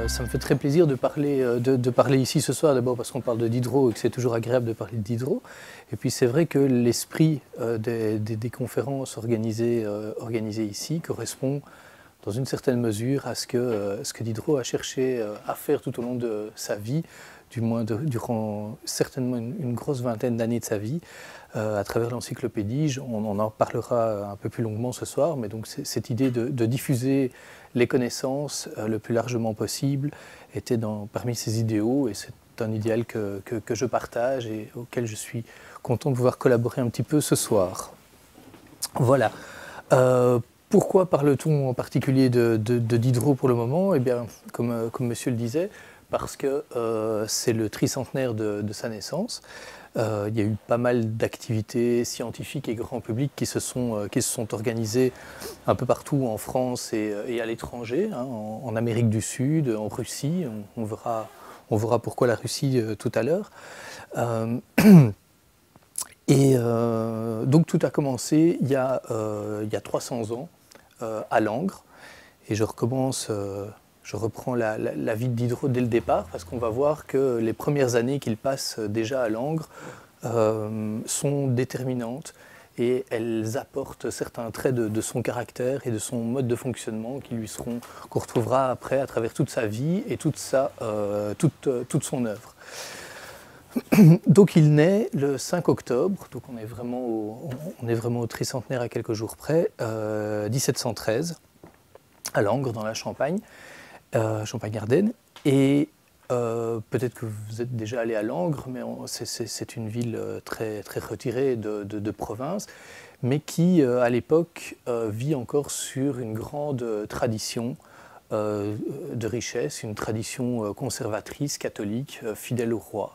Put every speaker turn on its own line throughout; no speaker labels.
Ça me fait très plaisir de parler ici ce soir, d'abord parce qu'on parle de Diderot et que c'est toujours agréable de parler de Diderot. Et puis c'est vrai que l'esprit des conférences organisées ici correspond dans une certaine mesure à ce que Diderot a cherché à faire tout au long de sa vie, du moins durant certainement une grosse vingtaine d'années de sa vie, à travers l'encyclopédie. On en parlera un peu plus longuement ce soir, mais donc cette idée de diffuser les connaissances le plus largement possible était parmi ses idéaux, et c'est un idéal que je partage et auquel je suis content de pouvoir collaborer un petit peu ce soir. Voilà. Pourquoi parle-t-on en particulier de Diderot pour le moment? Eh bien, comme monsieur le disait, parce que c'est le tricentenaire de sa naissance. Il y a eu pas mal d'activités scientifiques et grand public qui se sont organisées un peu partout en France et à l'étranger, hein, en Amérique du Sud, en Russie. On verra pourquoi la Russie tout à l'heure. Donc tout a commencé il y a 300 ans à Langres. Et je reprends la vie de Diderot dès le départ, parce qu'on va voir que les premières années qu'il passe déjà à Langres sont déterminantes, et elles apportent certains traits de son caractère et de son mode de fonctionnement qu'on retrouvera après à travers toute sa vie et toute son œuvre. Donc il naît le 5 octobre, donc on est vraiment au tricentenaire à quelques jours près, 1713, à Langres, dans la Champagne, Champagne-Ardenne. Et peut-être que vous êtes déjà allé à Langres, mais c'est une ville très, très retirée de province, mais qui, à l'époque, vit encore sur une grande tradition de richesse, une tradition conservatrice, catholique, fidèle au roi.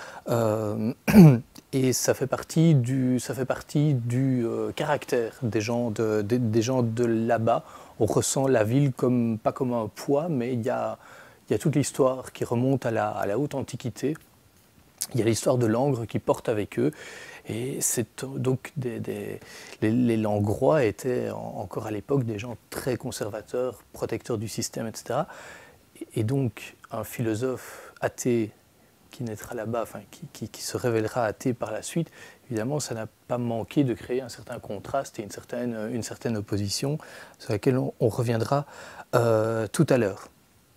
Et ça fait partie du caractère des gens de là-bas. On ressent la ville pas comme un poids, mais il y a toute l'histoire qui remonte à la haute antiquité. Il y a l'histoire de Langres qui porte avec eux. Et donc les Langrois étaient encore à l'époque des gens très conservateurs, protecteurs du système, etc. Et donc un philosophe athée qui naîtra là-bas, enfin, qui se révélera athée par la suite, évidemment, ça n'a pas manqué de créer un certain contraste et une certaine opposition, sur laquelle on reviendra tout à l'heure.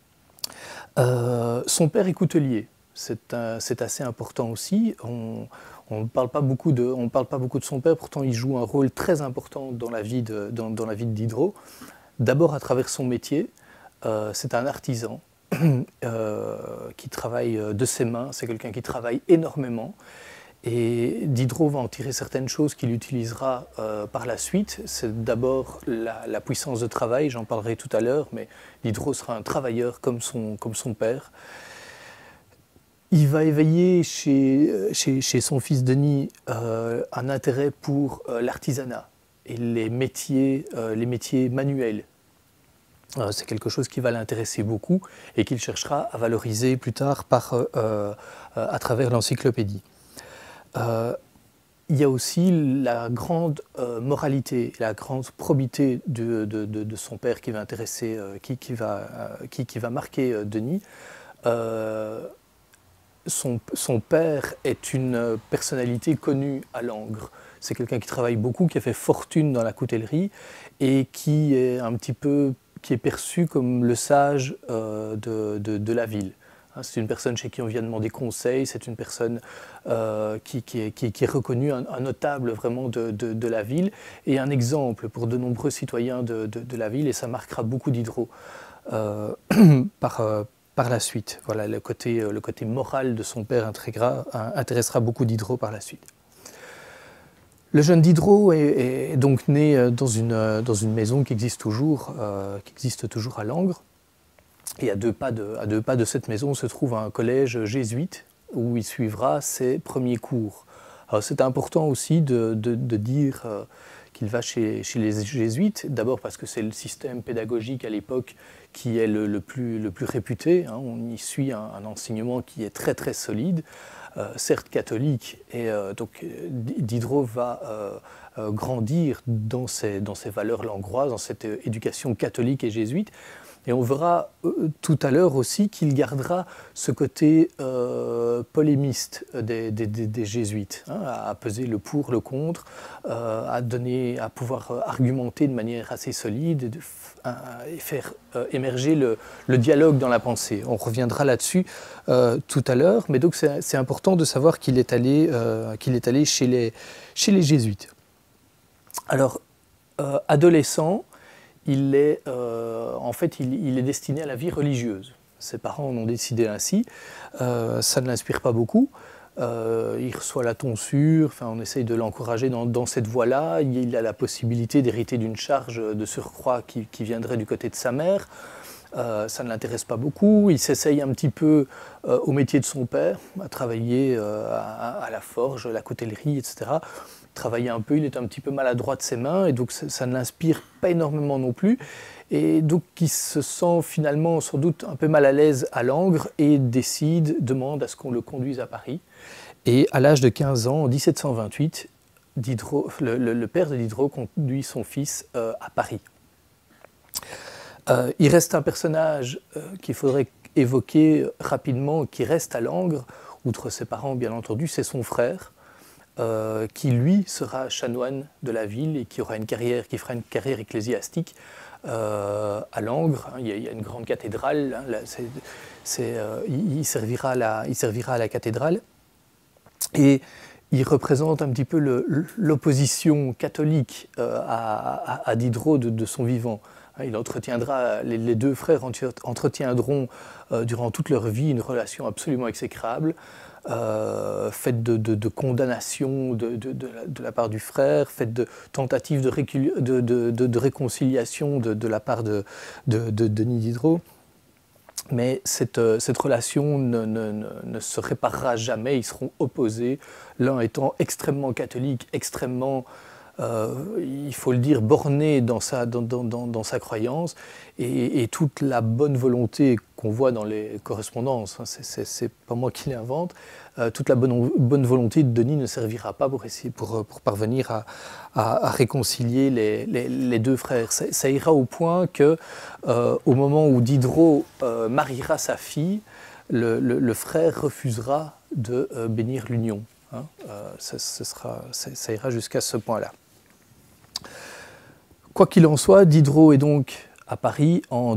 Son père est coutelier, c'est assez important aussi. On ne parle pas beaucoup de son père, pourtant il joue un rôle très important dans la vie de Diderot. D'abord à travers son métier, c'est un artisan. Qui travaille de ses mains, c'est quelqu'un qui travaille énormément, et Diderot va en tirer certaines choses qu'il utilisera par la suite. C'est d'abord la puissance de travail, j'en parlerai tout à l'heure, mais Diderot sera un travailleur comme son père. Il va éveiller chez son fils Denis un intérêt pour l'artisanat et les métiers manuels. C'est quelque chose qui va l'intéresser beaucoup et qu'il cherchera à valoriser plus tard à travers l'encyclopédie. Il y a aussi la grande moralité, la grande probité de son père qui va intéresser, qui va marquer Denis. Son père est une personnalité connue à Langres. C'est quelqu'un qui travaille beaucoup, qui a fait fortune dans la coutellerie et qui est perçu comme le sage de la ville. C'est une personne chez qui on vient demander conseil, c'est une personne qui est reconnue, un notable vraiment de la ville, et un exemple pour de nombreux citoyens de la ville, et ça marquera beaucoup Diderot par la suite. Voilà, le côté moral de son père intéressera beaucoup Diderot par la suite. Le jeune Diderot est donc né dans une maison qui existe toujours à Langres. Et à deux pas de cette maison se trouve un collège jésuite où il suivra ses premiers cours. Alors c'est important aussi de dire qu'il va chez les jésuites, d'abord parce que c'est le système pédagogique à l'époque qui est le plus réputé. Hein. On y suit un enseignement qui est très très solide. Certes catholique, et donc Diderot va grandir dans ces valeurs langroises, dans cette éducation catholique et jésuite. Et on verra tout à l'heure aussi qu'il gardera ce côté polémiste des jésuites, hein, à peser le pour, le contre, à pouvoir argumenter de manière assez solide et faire émerger le dialogue dans la pensée. On reviendra là-dessus tout à l'heure, mais donc c'est important de savoir qu'il est allé chez les jésuites. Alors, adolescent, il est destiné à la vie religieuse. Ses parents en ont décidé ainsi. Ça ne l'inspire pas beaucoup. Il reçoit la tonsure, on essaye de l'encourager dans cette voie-là. Il a la possibilité d'hériter d'une charge de surcroît qui viendrait du côté de sa mère. Ça ne l'intéresse pas beaucoup. Il s'essaye un petit peu au métier de son père, à travailler à la forge, la coutellerie, etc. Travailler un peu, il est un petit peu maladroit de ses mains et donc ça ne l'inspire pas énormément non plus. Et donc il se sent finalement sans doute un peu mal à l'aise à Langres et demande à ce qu'on le conduise à Paris. Et à l'âge de 15 ans, en 1728, le père de Diderot conduit son fils à Paris. Il reste un personnage qu'il faudrait évoquer rapidement, qui reste à Langres, outre ses parents bien entendu, c'est son frère, qui lui sera chanoine de la ville et qui fera une carrière ecclésiastique à Langres. Il y a une grande cathédrale, hein, il servira à la cathédrale. Et il représente un petit peu l'opposition catholique à Diderot de son vivant. Les deux frères entretiendront durant toute leur vie une relation absolument exécrable, faite de condamnation de la part du frère, faite de tentatives de réconciliation de la part de Denis Diderot. Mais cette relation ne se réparera jamais, ils seront opposés, l'un étant extrêmement catholique, extrêmement, il faut le dire, borné dans sa croyance, et toute la bonne volonté qu'on voit dans les correspondances, hein, c'est pas moi qui l'invente, toute la bonne volonté de Denis ne servira pas pour parvenir à réconcilier les deux frères. Ça ira au point que au moment où Diderot mariera sa fille, le frère refusera de bénir l'union. Hein. Ça ira jusqu'à ce point-là. Quoi qu'il en soit, Diderot est donc à Paris en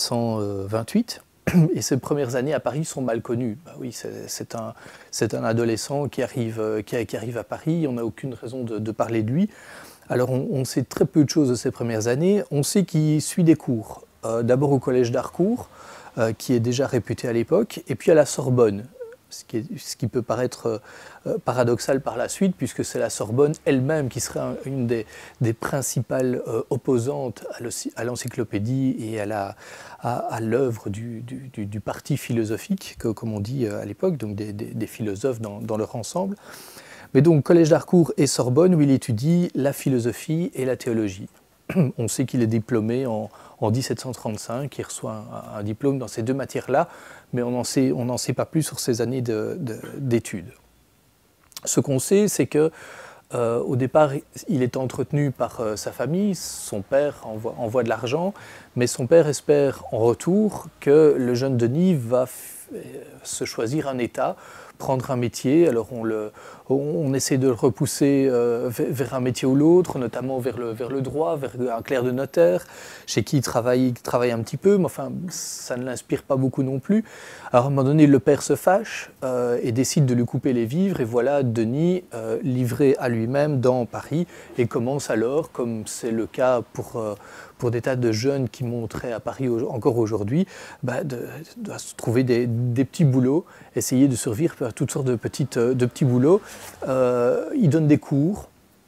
1728 et ses premières années à Paris sont mal connues. Bah oui, c'est un adolescent qui arrive à Paris, on n'a aucune raison de parler de lui. Alors on sait très peu de choses de ses premières années, on sait qu'il suit des cours, d'abord au collège d'Harcourt, qui est déjà réputé à l'époque, et puis à la Sorbonne. Ce qui peut paraître paradoxal par la suite, puisque c'est la Sorbonne elle-même qui serait une des principales opposantes à l'encyclopédie et à l'œuvre du parti philosophique, comme on dit à l'époque, donc des philosophes dans leur ensemble. Mais donc collège d'Harcourt et Sorbonne, où il étudie la philosophie et la théologie. On sait qu'il est diplômé en 1735, il reçoit un diplôme dans ces deux matières-là, mais on n'en sait pas plus sur ses années d'études. Ce qu'on sait, c'est qu'au départ, il est entretenu par sa famille, son père envoie de l'argent, mais son père espère en retour que le jeune Denis va se choisir un état, prendre un métier. Alors on essaie de le repousser vers un métier ou l'autre, notamment vers le droit, vers un clerc de notaire, chez qui il travaille un petit peu, mais enfin ça ne l'inspire pas beaucoup non plus. Alors à un moment donné, le père se fâche et décide de lui couper les vivres, et voilà Denis livré à lui-même dans Paris, et commence alors, comme c'est le cas pour des tas de jeunes qui monteraient à Paris encore aujourd'hui, de trouver des petits boulots, essayer de survivre à toutes sortes de petits boulots. Il donne des cours,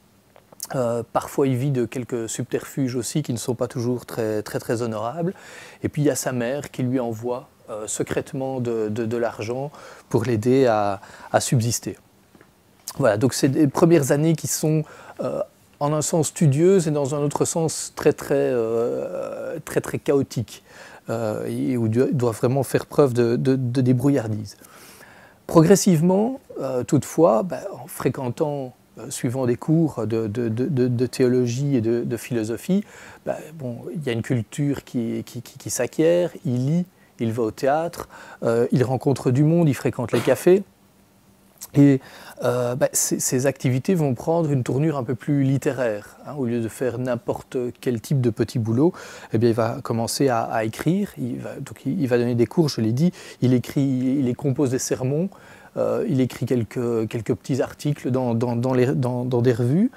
parfois il vit de quelques subterfuges aussi qui ne sont pas toujours très honorables. Et puis il y a sa mère qui lui envoie secrètement de l'argent pour l'aider à subsister. Voilà, donc c'est des premières années qui sont en un sens studieuses et dans un autre sens très chaotiques, et où il doit vraiment faire preuve de débrouillardise. Progressivement, toutefois, en fréquentant suivant des cours de théologie et de philosophie, bon, il y a une culture qui s'acquiert, il lit, il va au théâtre, il rencontre du monde, il fréquente les cafés. Et ces activités vont prendre une tournure un peu plus littéraire. Hein. Au lieu de faire n'importe quel type de petit boulot, eh bien, il va commencer à écrire. Il va donner des cours, je l'ai dit. Il compose des sermons. Il écrit quelques petits articles dans des revues.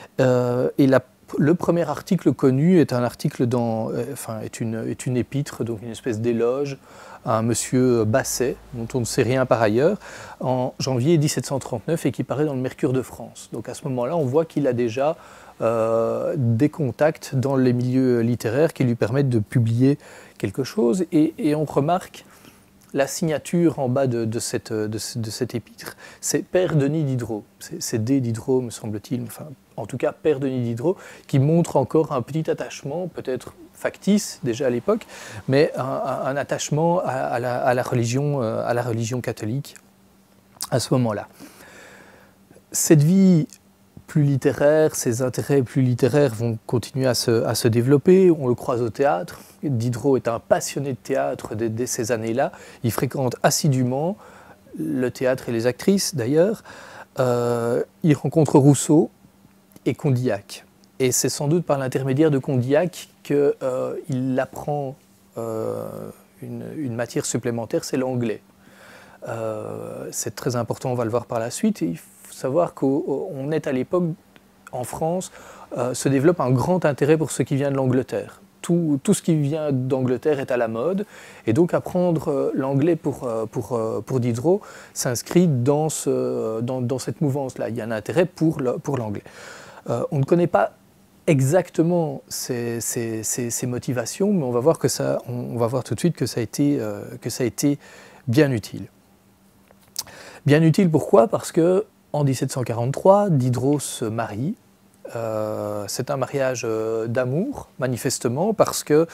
Le premier article connu est un article est une épître, donc une espèce d'éloge à un monsieur Basset, dont on ne sait rien par ailleurs, en janvier 1739 et qui paraît dans le Mercure de France. Donc à ce moment-là, on voit qu'il a déjà des contacts dans les milieux littéraires qui lui permettent de publier quelque chose. Et on remarque la signature en bas de cette épître, c'est Père Denis Diderot. C'est D. Diderot, me semble-t-il, enfin, en tout cas Père Denis Diderot, qui montre encore un petit attachement, peut-être factice déjà à l'époque, mais un attachement à la religion catholique à ce moment-là. Cette vie plus littéraire, ses intérêts plus littéraires vont continuer à se développer. On le croise au théâtre. Diderot est un passionné de théâtre dès ces années-là. Il fréquente assidûment le théâtre et les actrices d'ailleurs. Il rencontre Rousseau et Condillac. Et c'est sans doute par l'intermédiaire de Condillac qu'il apprend une matière supplémentaire, c'est l'anglais. C'est très important, on va le voir par la suite. Et il faut savoir qu'on est à l'époque, en France, se développe un grand intérêt pour ce qui vient de l'Angleterre. Tout ce qui vient d'Angleterre est à la mode. Et donc apprendre l'anglais pour Diderot s'inscrit dans cette mouvance-là. Il y a un intérêt pour l'anglais. On ne connaît pas exactement ses motivations, mais on va voir tout de suite que ça a été bien utile. Bien utile pourquoi? Parce qu'en 1743, Diderot se marie. C'est un mariage d'amour, manifestement, parce qu'il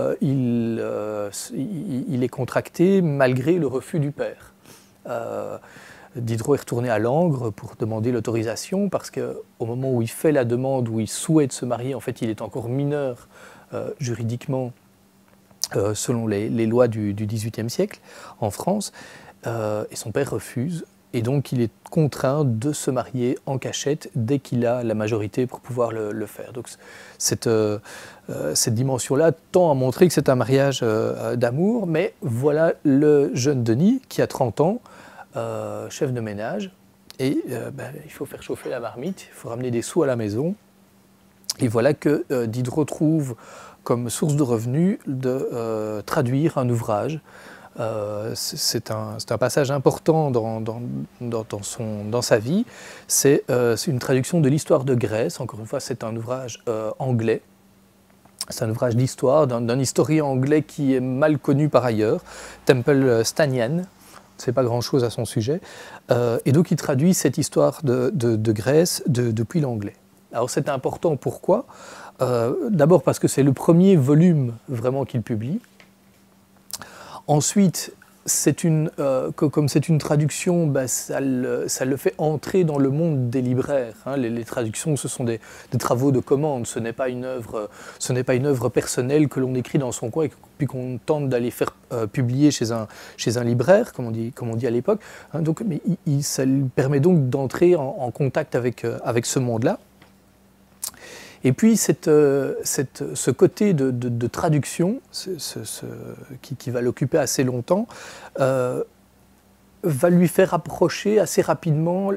est contracté malgré le refus du père. Diderot est retourné à Langres pour demander l'autorisation, parce qu'au moment où il fait la demande, où il souhaite se marier, en fait, il est encore mineur juridiquement, selon les lois du XVIIIe siècle en France, et son père refuse. Et donc, il est contraint de se marier en cachette dès qu'il a la majorité pour pouvoir le faire. Donc, cette dimension-là tend à montrer que c'est un mariage d'amour. Mais voilà le jeune Denis qui a 30 ans, chef de ménage. Et il faut faire chauffer la marmite, il faut ramener des sous à la maison. Et voilà que Diderot trouve comme source de revenus de traduire un ouvrage. C'est un passage important dans sa vie. C'est une traduction de l'histoire de Grèce. Encore une fois, c'est un ouvrage anglais. C'est un ouvrage d'histoire d'un historien anglais qui est mal connu par ailleurs, Temple Stanian. On ne sait pas grand-chose à son sujet. Et donc, il traduit cette histoire de Grèce depuis l'anglais. Alors, c'est important. Pourquoi? D'abord parce que c'est le premier volume vraiment qu'il publie. Ensuite, comme c'est une traduction, ça le fait entrer dans le monde des libraires. Hein. Les traductions, ce sont des travaux de commande. Ce n'est pas une œuvre personnelle que l'on écrit dans son coin et puis qu'on tente d'aller faire publier chez un libraire, comme on dit à l'époque. Hein. Donc, ça lui permet donc d'entrer en contact avec ce monde-là. Et puis ce côté de traduction, qui va l'occuper assez longtemps, va lui faire approcher assez rapidement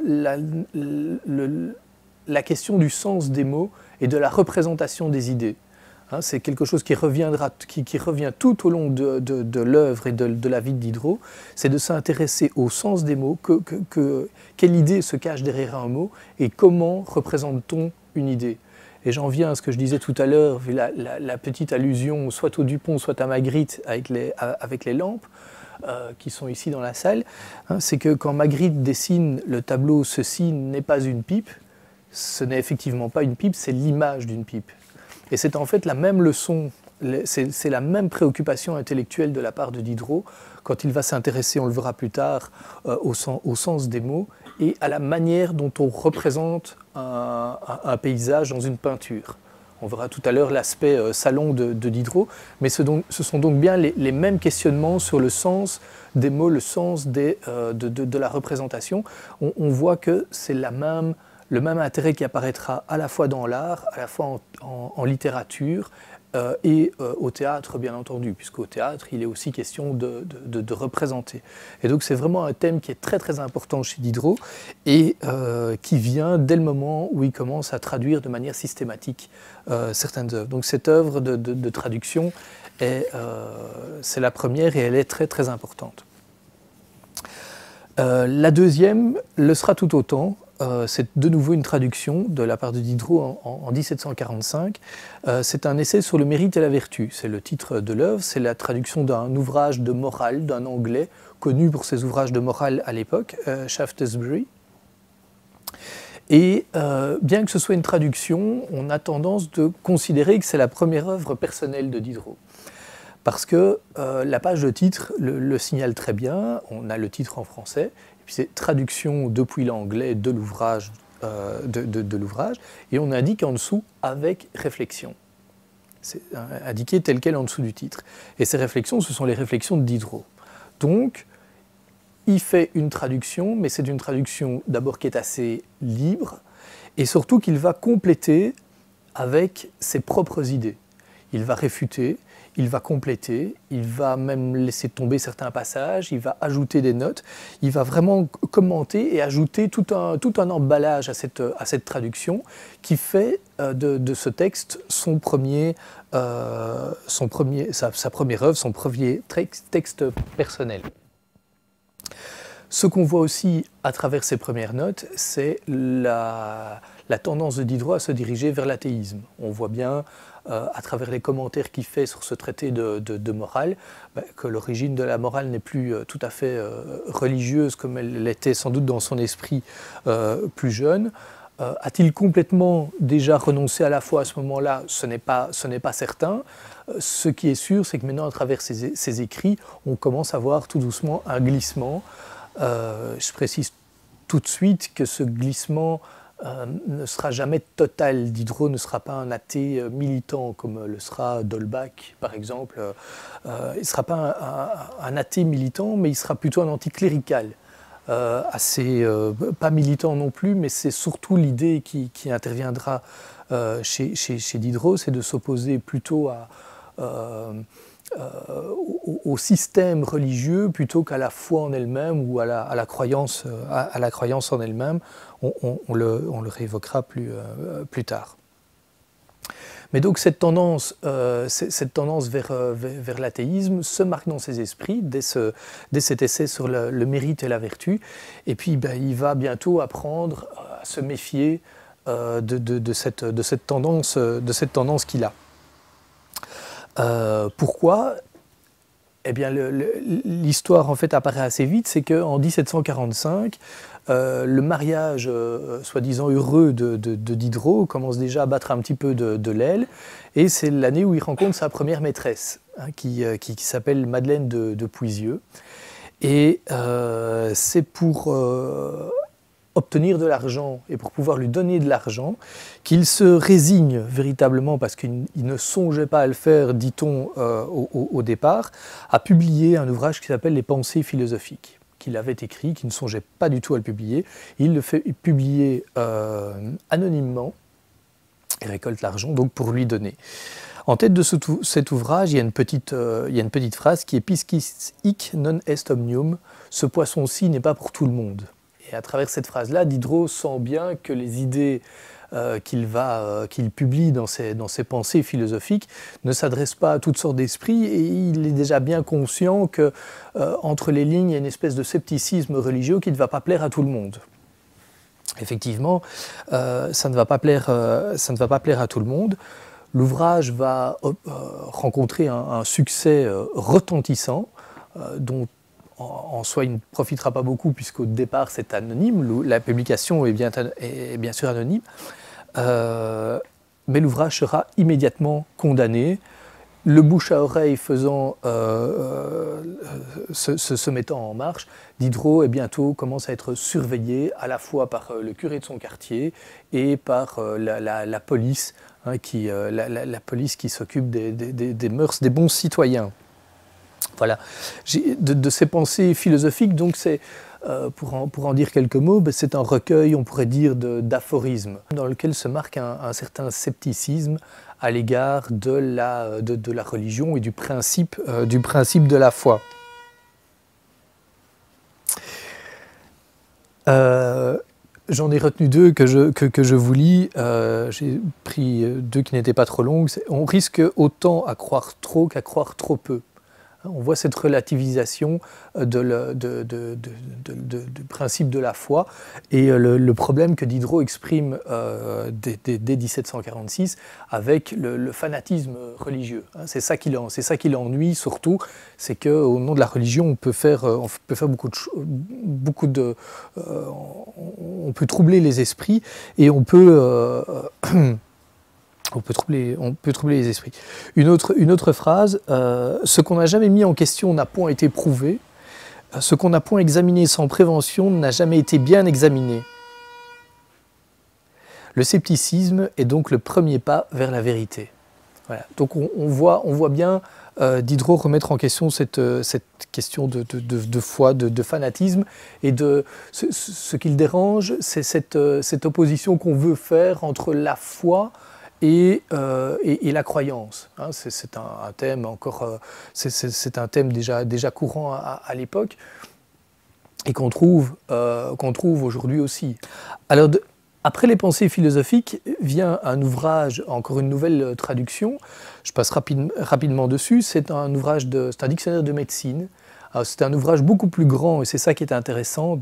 la question du sens des mots et de la représentation des idées. Hein, c'est quelque chose qui revient tout au long de l'œuvre et de la vie de Diderot, c'est de s'intéresser au sens des mots, quelle idée se cache derrière un mot et comment représente-t-on une idée. Et j'en viens à ce que je disais tout à l'heure, vu la petite allusion soit au Dupont, soit à Magritte avec les lampes qui sont ici dans la salle. Hein, c'est que quand Magritte dessine le tableau « Ceci n'est pas une pipe », ce n'est effectivement pas une pipe, c'est l'image d'une pipe. Et c'est en fait la même leçon, c'est la même préoccupation intellectuelle de la part de Diderot quand il va s'intéresser, on le verra plus tard, au sens des mots. et à la manière dont on représente un paysage dans une peinture. On verra tout à l'heure l'aspect salon de Diderot, mais ce sont donc bien les mêmes questionnements sur le sens des mots, le sens de la représentation. On voit que c'est le même intérêt qui apparaîtra à la fois dans l'art, à la fois en littérature et au théâtre, bien entendu, puisqu'au théâtre, il est aussi question de représenter. Et donc c'est vraiment un thème qui est très très important chez Diderot et qui vient dès le moment où il commence à traduire de manière systématique certaines œuvres. Donc cette œuvre de traduction, c'est la première et elle est très très importante. La deuxième le sera tout autant. C'est de nouveau une traduction de la part de Diderot en 1745. C'est un essai sur le mérite et la vertu. C'est le titre de l'œuvre. C'est la traduction d'un ouvrage de morale d'un Anglais connu pour ses ouvrages de morale à l'époque, Shaftesbury. Et bien que ce soit une traduction, on a tendance de considérer que c'est la première œuvre personnelle de Diderot. Parce que la page de titre le signale très bien. On a le titre en français. C'est traduction depuis l'anglais de l'ouvrage, et on indique en dessous avec réflexion. C'est indiqué tel quel en dessous du titre. Et ces réflexions, ce sont les réflexions de Diderot. Donc, il fait une traduction, mais c'est une traduction d'abord qui est assez libre, et surtout qu'il va compléter avec ses propres idées. Il va réfuter, il va compléter, il va même laisser tomber certains passages, il va ajouter des notes, il va vraiment commenter et ajouter tout un emballage à cette traduction qui fait de ce texte sa première œuvre, son premier texte personnel. Ce qu'on voit aussi à travers ces premières notes, c'est la tendance de Diderot à se diriger vers l'athéisme. On voit bien à travers les commentaires qu'il fait sur ce traité de morale, que l'origine de la morale n'est plus tout à fait religieuse comme elle l'était sans doute dans son esprit plus jeune. A-t-il complètement déjà renoncé à la foi à ce moment-là? Ce n'est pas certain. Ce qui est sûr, c'est que maintenant, à travers ses écrits, on commence à voir tout doucement un glissement. Je précise tout de suite que ce glissement ne sera jamais total. Diderot ne sera pas un athée militant comme le sera d'Holbach, par exemple. Il ne sera pas un athée militant, mais il sera plutôt un anticlérical. Pas militant non plus, mais c'est surtout l'idée qui interviendra chez Diderot, c'est de s'opposer plutôt au système religieux plutôt qu'à la foi en elle-même ou à la croyance en elle-même. On le réévoquera plus tard. Mais donc cette tendance vers l'athéisme se marque dans ses esprits dès cet essai sur le mérite et la vertu. Et puis il va bientôt apprendre à se méfier de cette tendance qu'il a. Pourquoi ? Eh bien, l'histoire en fait apparaît assez vite, c'est qu'en 1745, le mariage soi-disant heureux de Diderot commence déjà à battre un petit peu de l'aile, et c'est l'année où il rencontre sa première maîtresse, qui s'appelle Madeleine de Puisieux. Et c'est pour obtenir de l'argent et pour pouvoir lui donner de l'argent qu'il se résigne véritablement, parce qu'il ne songeait pas à le faire, dit-on au départ, à publier un ouvrage qui s'appelle Les Pensées philosophiques, qu'il avait écrit, qu'il ne songeait pas du tout à le publier. Il le fait publier anonymement et récolte l'argent donc pour lui donner. En tête de cet ouvrage, il y a une petite phrase qui est « Piscis hic non est omnium », ce poisson-ci n'est pas pour tout le monde. Et à travers cette phrase-là, Diderot sent bien que les idées qu'il publie dans ses pensées philosophiques ne s'adressent pas à toutes sortes d'esprits, et il est déjà bien conscient que entre les lignes, il y a une espèce de scepticisme religieux qui ne va pas plaire à tout le monde. Effectivement, ça ne va pas plaire à tout le monde. L'ouvrage va rencontrer un succès retentissant, dont en soi, il ne profitera pas beaucoup puisqu'au départ, c'est anonyme. La publication est bien sûr anonyme. Mais l'ouvrage sera immédiatement condamné le bouche à oreille se mettant en marche, Diderot bientôt commence à être surveillé à la fois par le curé de son quartier et par la police, hein, la police qui s'occupe des mœurs des bons citoyens. Voilà. De ces pensées philosophiques, donc c'est, pour en dire quelques mots, c'est un recueil, on pourrait dire, d'aphorismes, dans lequel se marque un certain scepticisme à l'égard de la religion et du principe de la foi. J'en ai retenu deux que je vous lis. J'ai pris deux qui n'étaient pas trop longues. On risque autant à croire trop qu'à croire trop peu. On voit cette relativisation du principe de la foi et le problème que Diderot exprime dès 1746 avec le fanatisme religieux. C'est ça qui l'ennuie surtout, c'est qu'au nom de la religion, on peut faire on peut troubler les esprits et on peut troubler les esprits. Une autre phrase, ce qu'on n'a jamais mis en question n'a point été prouvé, ce qu'on n'a point examiné sans prévention n'a jamais été bien examiné. Le scepticisme est donc le premier pas vers la vérité. Voilà. Donc on voit bien Diderot remettre en question cette question de foi, de fanatisme, et ce qui le dérange, c'est cette opposition qu'on veut faire entre la foi et la croyance. Hein, c'est un thème c'est un thème déjà courant à l'époque et qu'on trouve aujourd'hui aussi. Alors après les pensées philosophiques vient un ouvrage, encore une nouvelle traduction. Je passe rapidement dessus. C'est un dictionnaire de médecine. C'est un ouvrage beaucoup plus grand et c'est ça qui est intéressant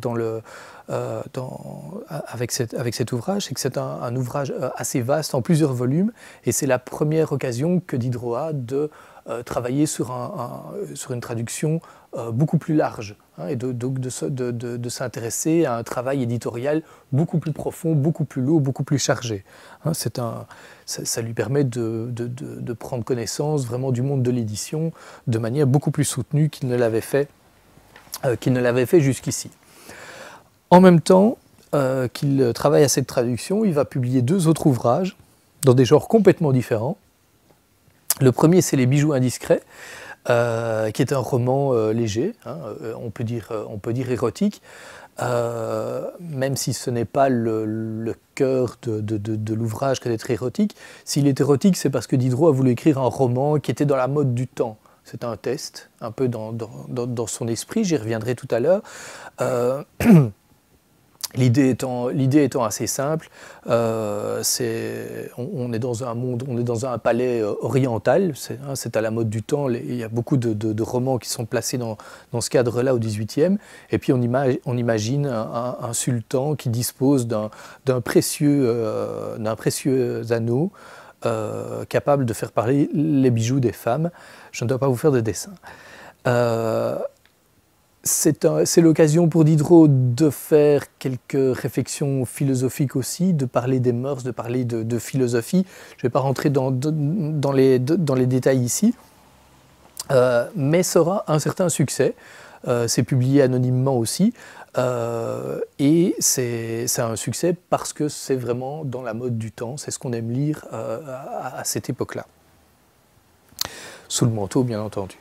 avec cet ouvrage, c'est que c'est un ouvrage assez vaste en plusieurs volumes et c'est la première occasion que Diderot a de travailler sur une traduction beaucoup plus large, hein, et de s'intéresser à un travail éditorial beaucoup plus profond, beaucoup plus lourd, beaucoup plus chargé. Hein, ça lui permet de prendre connaissance vraiment du monde de l'édition de manière beaucoup plus soutenue qu'il ne l'avait fait jusqu'ici. En même temps qu'il travaille à cette traduction, il va publier deux autres ouvrages dans des genres complètement différents. Le premier, c'est Les Bijoux indiscrets, qui est un roman léger, hein, on peut dire érotique, même si ce n'est pas le cœur de l'ouvrage que d'être érotique. S'il est érotique, c'est parce que Diderot a voulu écrire un roman qui était dans la mode du temps. C'est un test, un peu dans son esprit, j'y reviendrai tout à l'heure. L'idée étant assez simple, on est dans un monde, on est dans un palais oriental, c'est à la mode du temps, il y a beaucoup de romans qui sont placés dans ce cadre-là au XVIIIe, et puis on imagine un sultan qui dispose d'un précieux anneau capable de faire parler les bijoux des femmes. Je ne dois pas vous faire de dessin. C'est l'occasion pour Diderot de faire quelques réflexions philosophiques aussi, de parler des mœurs, de parler de philosophie. Je ne vais pas rentrer dans les détails ici, mais ça aura un certain succès. C'est publié anonymement aussi, et c'est un succès parce que c'est vraiment dans la mode du temps, c'est ce qu'on aime lire à cette époque-là. Sous le manteau, bien entendu.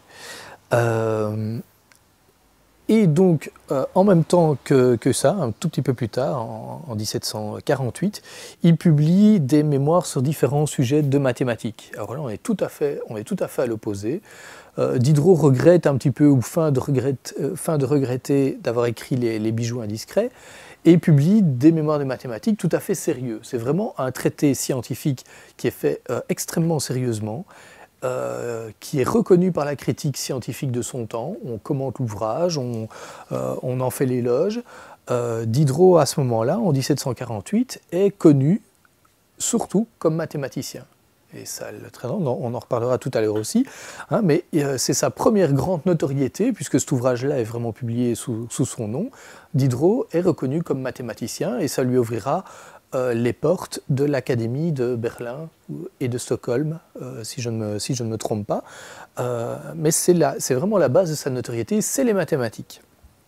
Et donc, en même temps que ça, un tout petit peu plus tard, en 1748, il publie des mémoires sur différents sujets de mathématiques. Alors là, on est tout à fait à l'opposé. Diderot regrette un petit peu, ou feint de regretter d'avoir écrit les Bijoux indiscrets, et publie des mémoires de mathématiques tout à fait sérieux. C'est vraiment un traité scientifique qui est fait extrêmement sérieusement, qui est reconnu par la critique scientifique de son temps. On commente l'ouvrage, on en fait l'éloge. Diderot, à ce moment-là, en 1748, est connu surtout comme mathématicien. Et ça, on en reparlera tout à l'heure aussi, hein, mais c'est sa première grande notoriété, puisque cet ouvrage-là est vraiment publié sous son nom. Diderot est reconnu comme mathématicien et ça lui ouvrira les portes de l'Académie de Berlin et de Stockholm, si je ne me trompe pas. Mais c'est vraiment la base de sa notoriété, c'est les mathématiques.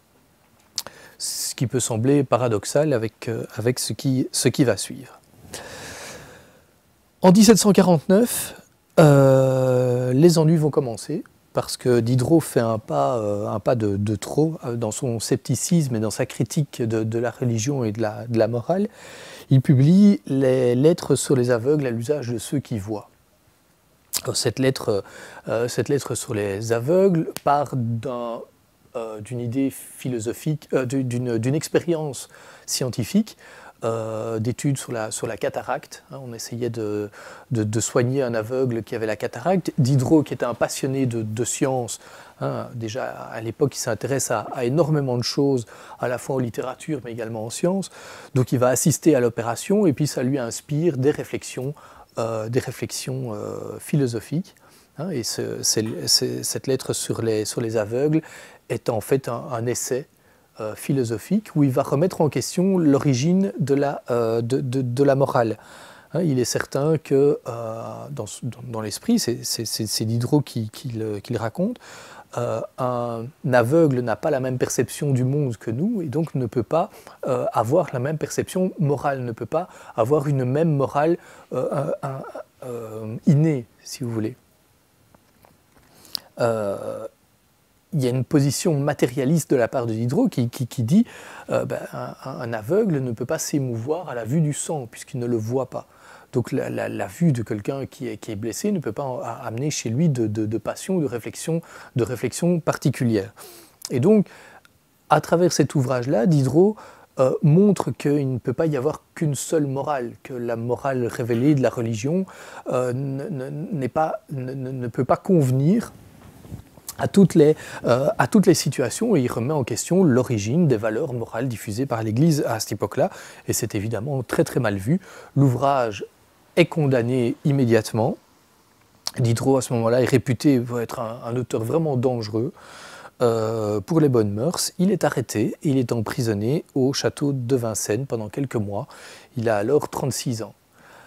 Ce qui peut sembler paradoxal avec ce qui va suivre. En 1749, les ennuis vont commencer, parce que Diderot fait un pas de trop dans son scepticisme et dans sa critique de la religion et de la morale. Il publie les lettres sur les aveugles à l'usage de ceux qui voient. Alors, cette lettre sur les aveugles part d'une idée philosophique, d'une expérience scientifique, d'études sur la cataracte. On essayait de soigner un aveugle qui avait la cataracte. Diderot, qui était un passionné de sciences, déjà à l'époque, il s'intéresse à énormément de choses, à la fois en littérature, mais également en sciences. Donc il va assister à l'opération, et puis ça lui inspire des réflexions philosophiques. Et cette lettre sur les aveugles est en fait un essai philosophique où il va remettre en question l'origine de la morale. Il est certain que dans l'esprit, c'est Diderot qui le raconte, un aveugle n'a pas la même perception du monde que nous et donc ne peut pas avoir la même perception morale, ne peut pas avoir une même morale innée, si vous voulez. Il y a une position matérialiste de la part de Diderot qui dit un aveugle ne peut pas s'émouvoir à la vue du sang puisqu'il ne le voit pas. Donc la vue de quelqu'un qui est blessé ne peut pas amener chez lui de passion, de réflexion particulière. Et donc, à travers cet ouvrage-là, Diderot montre qu'il ne peut pas y avoir qu'une seule morale, que la morale révélée de la religion ne peut pas convenir à toutes les situations, et il remet en question l'origine des valeurs morales diffusées par l'Église à cette époque-là, et c'est évidemment très très mal vu. L'ouvrage est condamné immédiatement. Diderot, à ce moment-là, est réputé pour être un auteur vraiment dangereux pour les bonnes mœurs. Il est arrêté et il est emprisonné au château de Vincennes pendant quelques mois. Il a alors 36 ans.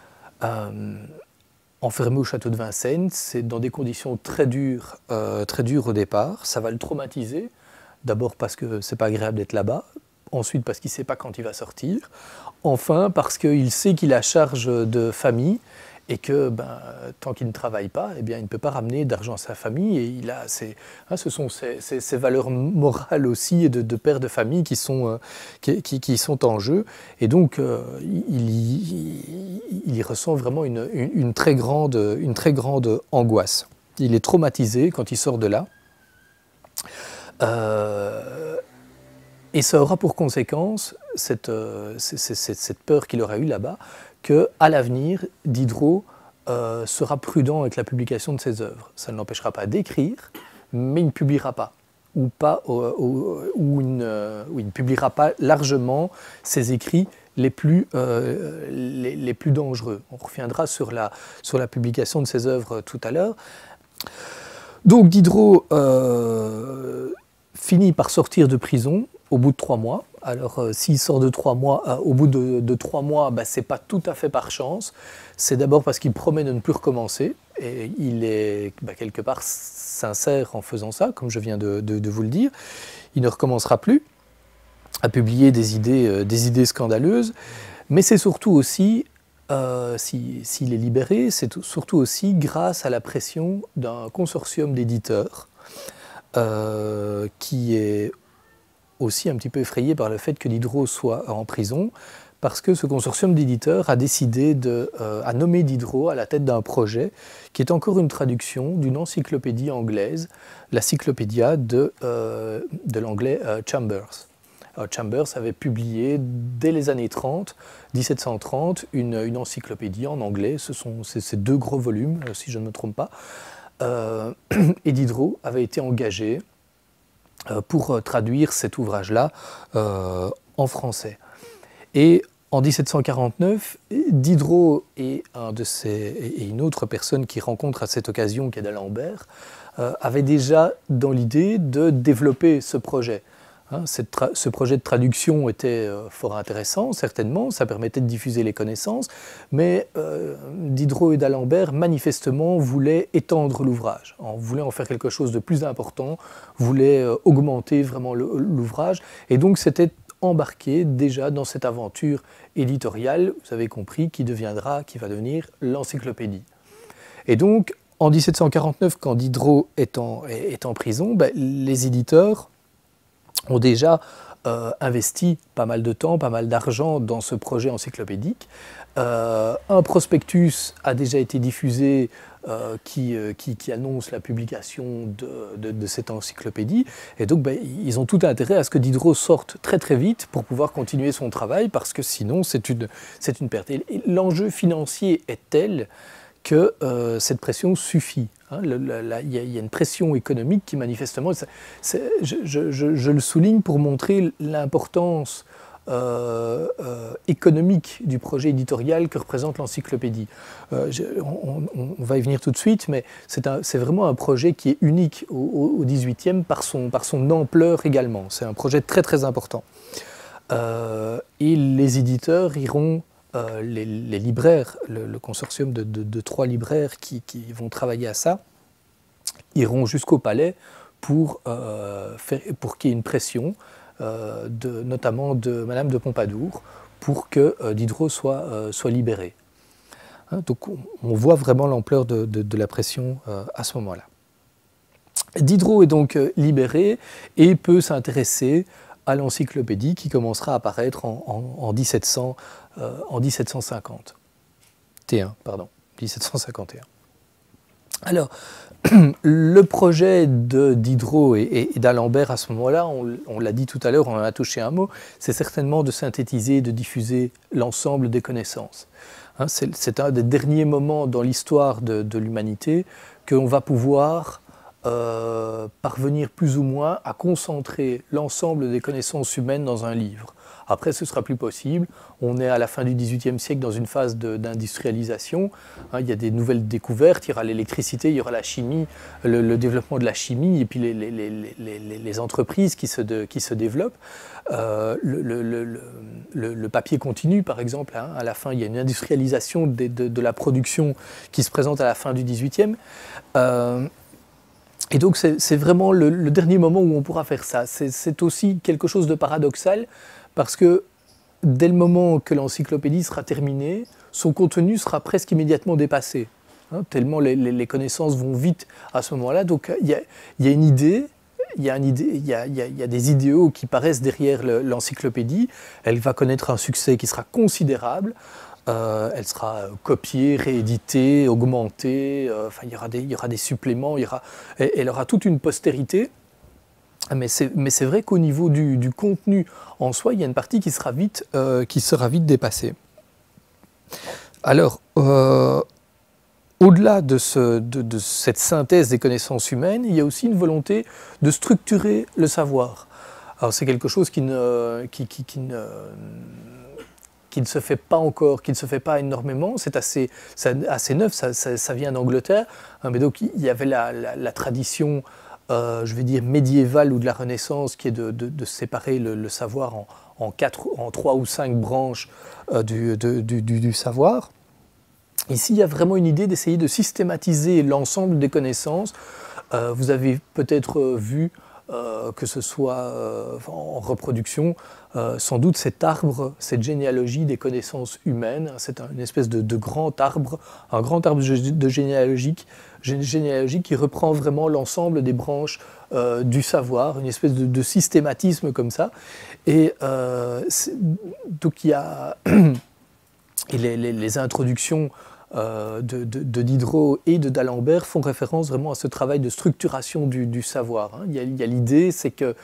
Enfermé au château de Vincennes, c'est dans des conditions très dures au départ. Ça va le traumatiser, d'abord parce que c'est pas agréable d'être là-bas, ensuite parce qu'il ne sait pas quand il va sortir, enfin parce qu'il sait qu'il a charge de famille et que tant qu'il ne travaille pas, eh bien, il ne peut pas ramener d'argent à sa famille. Et ce sont ces valeurs morales aussi et de père de famille qui sont en jeu. Et donc, il y ressent vraiment une très grande angoisse. Il est traumatisé quand il sort de là. Et ça aura pour conséquence, cette peur qu'il aura eue là-bas, qu'à l'avenir, Diderot sera prudent avec la publication de ses œuvres. Ça ne l'empêchera pas d'écrire, mais il ne publiera pas. Ou il ne publiera pas largement ses écrits les plus dangereux. On reviendra sur la publication de ses œuvres tout à l'heure. Donc Diderot finit par sortir de prison au bout de 3 mois. Alors, s'il sort de 3 mois, au bout de 3 mois, ce n'est pas tout à fait par chance. C'est d'abord parce qu'il promet de ne plus recommencer. Et il est quelque part sincère en faisant ça, comme je viens de vous le dire. Il ne recommencera plus à publier des idées scandaleuses. Mais c'est surtout aussi, s'il est libéré, c'est surtout aussi grâce à la pression d'un consortium d'éditeurs qui est aussi un petit peu effrayé par le fait que Diderot soit en prison, parce que ce consortium d'éditeurs a décidé à nommer Diderot à la tête d'un projet qui est encore une traduction d'une encyclopédie anglaise, l'Encyclopédia de l'anglais Chambers. Chambers avait publié dès les années 1730, une encyclopédie en anglais. C'est 2 gros volumes, si je ne me trompe pas. Et Diderot avait été engagé pour traduire cet ouvrage-là en français. Et en 1749, Diderot et une autre personne qu'il rencontre à cette occasion, qui est d'Alembert, avaient déjà dans l'idée de développer ce projet. Hein, ce projet de traduction était fort intéressant, certainement, ça permettait de diffuser les connaissances, mais Diderot et d'Alembert, manifestement, voulaient étendre l'ouvrage, voulaient en faire quelque chose de plus important, voulaient augmenter vraiment l'ouvrage, et donc c'était embarqué déjà dans cette aventure éditoriale, vous avez compris, qui va devenir l'encyclopédie. Et donc, en 1749, quand Diderot est en prison, les éditeurs ont déjà investi pas mal de temps, pas mal d'argent dans ce projet encyclopédique. Un prospectus a déjà été diffusé qui annonce la publication de cette encyclopédie. Et donc, ils ont tout intérêt à ce que Diderot sorte très très vite pour pouvoir continuer son travail, parce que sinon, c'est une perte. Et l'enjeu financier est tel que cette pression suffit. Il y a une pression économique qui manifestement, je le souligne pour montrer l'importance économique du projet éditorial que représente l'encyclopédie. On va y venir tout de suite, mais c'est vraiment un projet qui est unique au XVIIIe par son ampleur également. C'est un projet très très important. Et les éditeurs iront, les libraires, le consortium de 3 libraires qui vont travailler à ça, iront jusqu'au palais pour qu'il y ait une pression, notamment de Madame de Pompadour, pour que Diderot soit libéré. Hein, donc on voit vraiment l'ampleur de la pression à ce moment-là. Diderot est donc libéré et peut s'intéresser à l'encyclopédie qui commencera à apparaître en 1751. Alors, le projet de Diderot et d'Alembert à ce moment-là, on l'a dit tout à l'heure, on en a touché un mot, c'est certainement de synthétiser, de diffuser l'ensemble des connaissances. Hein, c'est un des derniers moments dans l'histoire de l'humanité qu'on va pouvoir parvenir plus ou moins à concentrer l'ensemble des connaissances humaines dans un livre. Après, ce ne sera plus possible. On est à la fin du XVIIIe siècle dans une phase d'industrialisation. Hein, il y a des nouvelles découvertes, il y aura l'électricité, il y aura la chimie, le développement de la chimie, et puis les entreprises qui se développent. Le papier continue, par exemple. Hein, à la fin, il y a une industrialisation de la production qui se présente à la fin du XVIIIe. Et donc, c'est vraiment le dernier moment où on pourra faire ça. C'est aussi quelque chose de paradoxal, parce que dès le moment que l'encyclopédie sera terminée, son contenu sera presque immédiatement dépassé. Hein, tellement les connaissances vont vite à ce moment-là. Donc il y a une idée, il y a des idéaux qui paraissent derrière l'encyclopédie. Elle va connaître un succès qui sera considérable. Elle sera copiée, rééditée, augmentée. Enfin, il y aura des suppléments. Elle aura toute une postérité. Mais c'est vrai qu'au niveau du contenu en soi, il y a une partie qui sera vite dépassée. Alors, au-delà de cette synthèse des connaissances humaines, il y a aussi une volonté de structurer le savoir. Alors c'est quelque chose qui ne se fait pas encore, qui ne se fait pas énormément. C'est assez neuf, ça vient d'Angleterre. Mais donc il y avait la tradition, je vais dire médiévale ou de la Renaissance, qui est de séparer le savoir en 3 ou 5 branches du savoir. Ici, il y a vraiment une idée d'essayer de systématiser l'ensemble des connaissances. Vous avez peut-être vu que ce soit en reproduction, sans doute cet arbre, cette généalogie des connaissances humaines, c'est une espèce de grand arbre, un grand arbre de généalogie qui reprend vraiment l'ensemble des branches du savoir, une espèce de systématisme comme ça. Et donc il y a les introductions de Diderot et d'Alembert font référence vraiment à ce travail de structuration du savoir. Hein. Il y a l'idée, c'est que,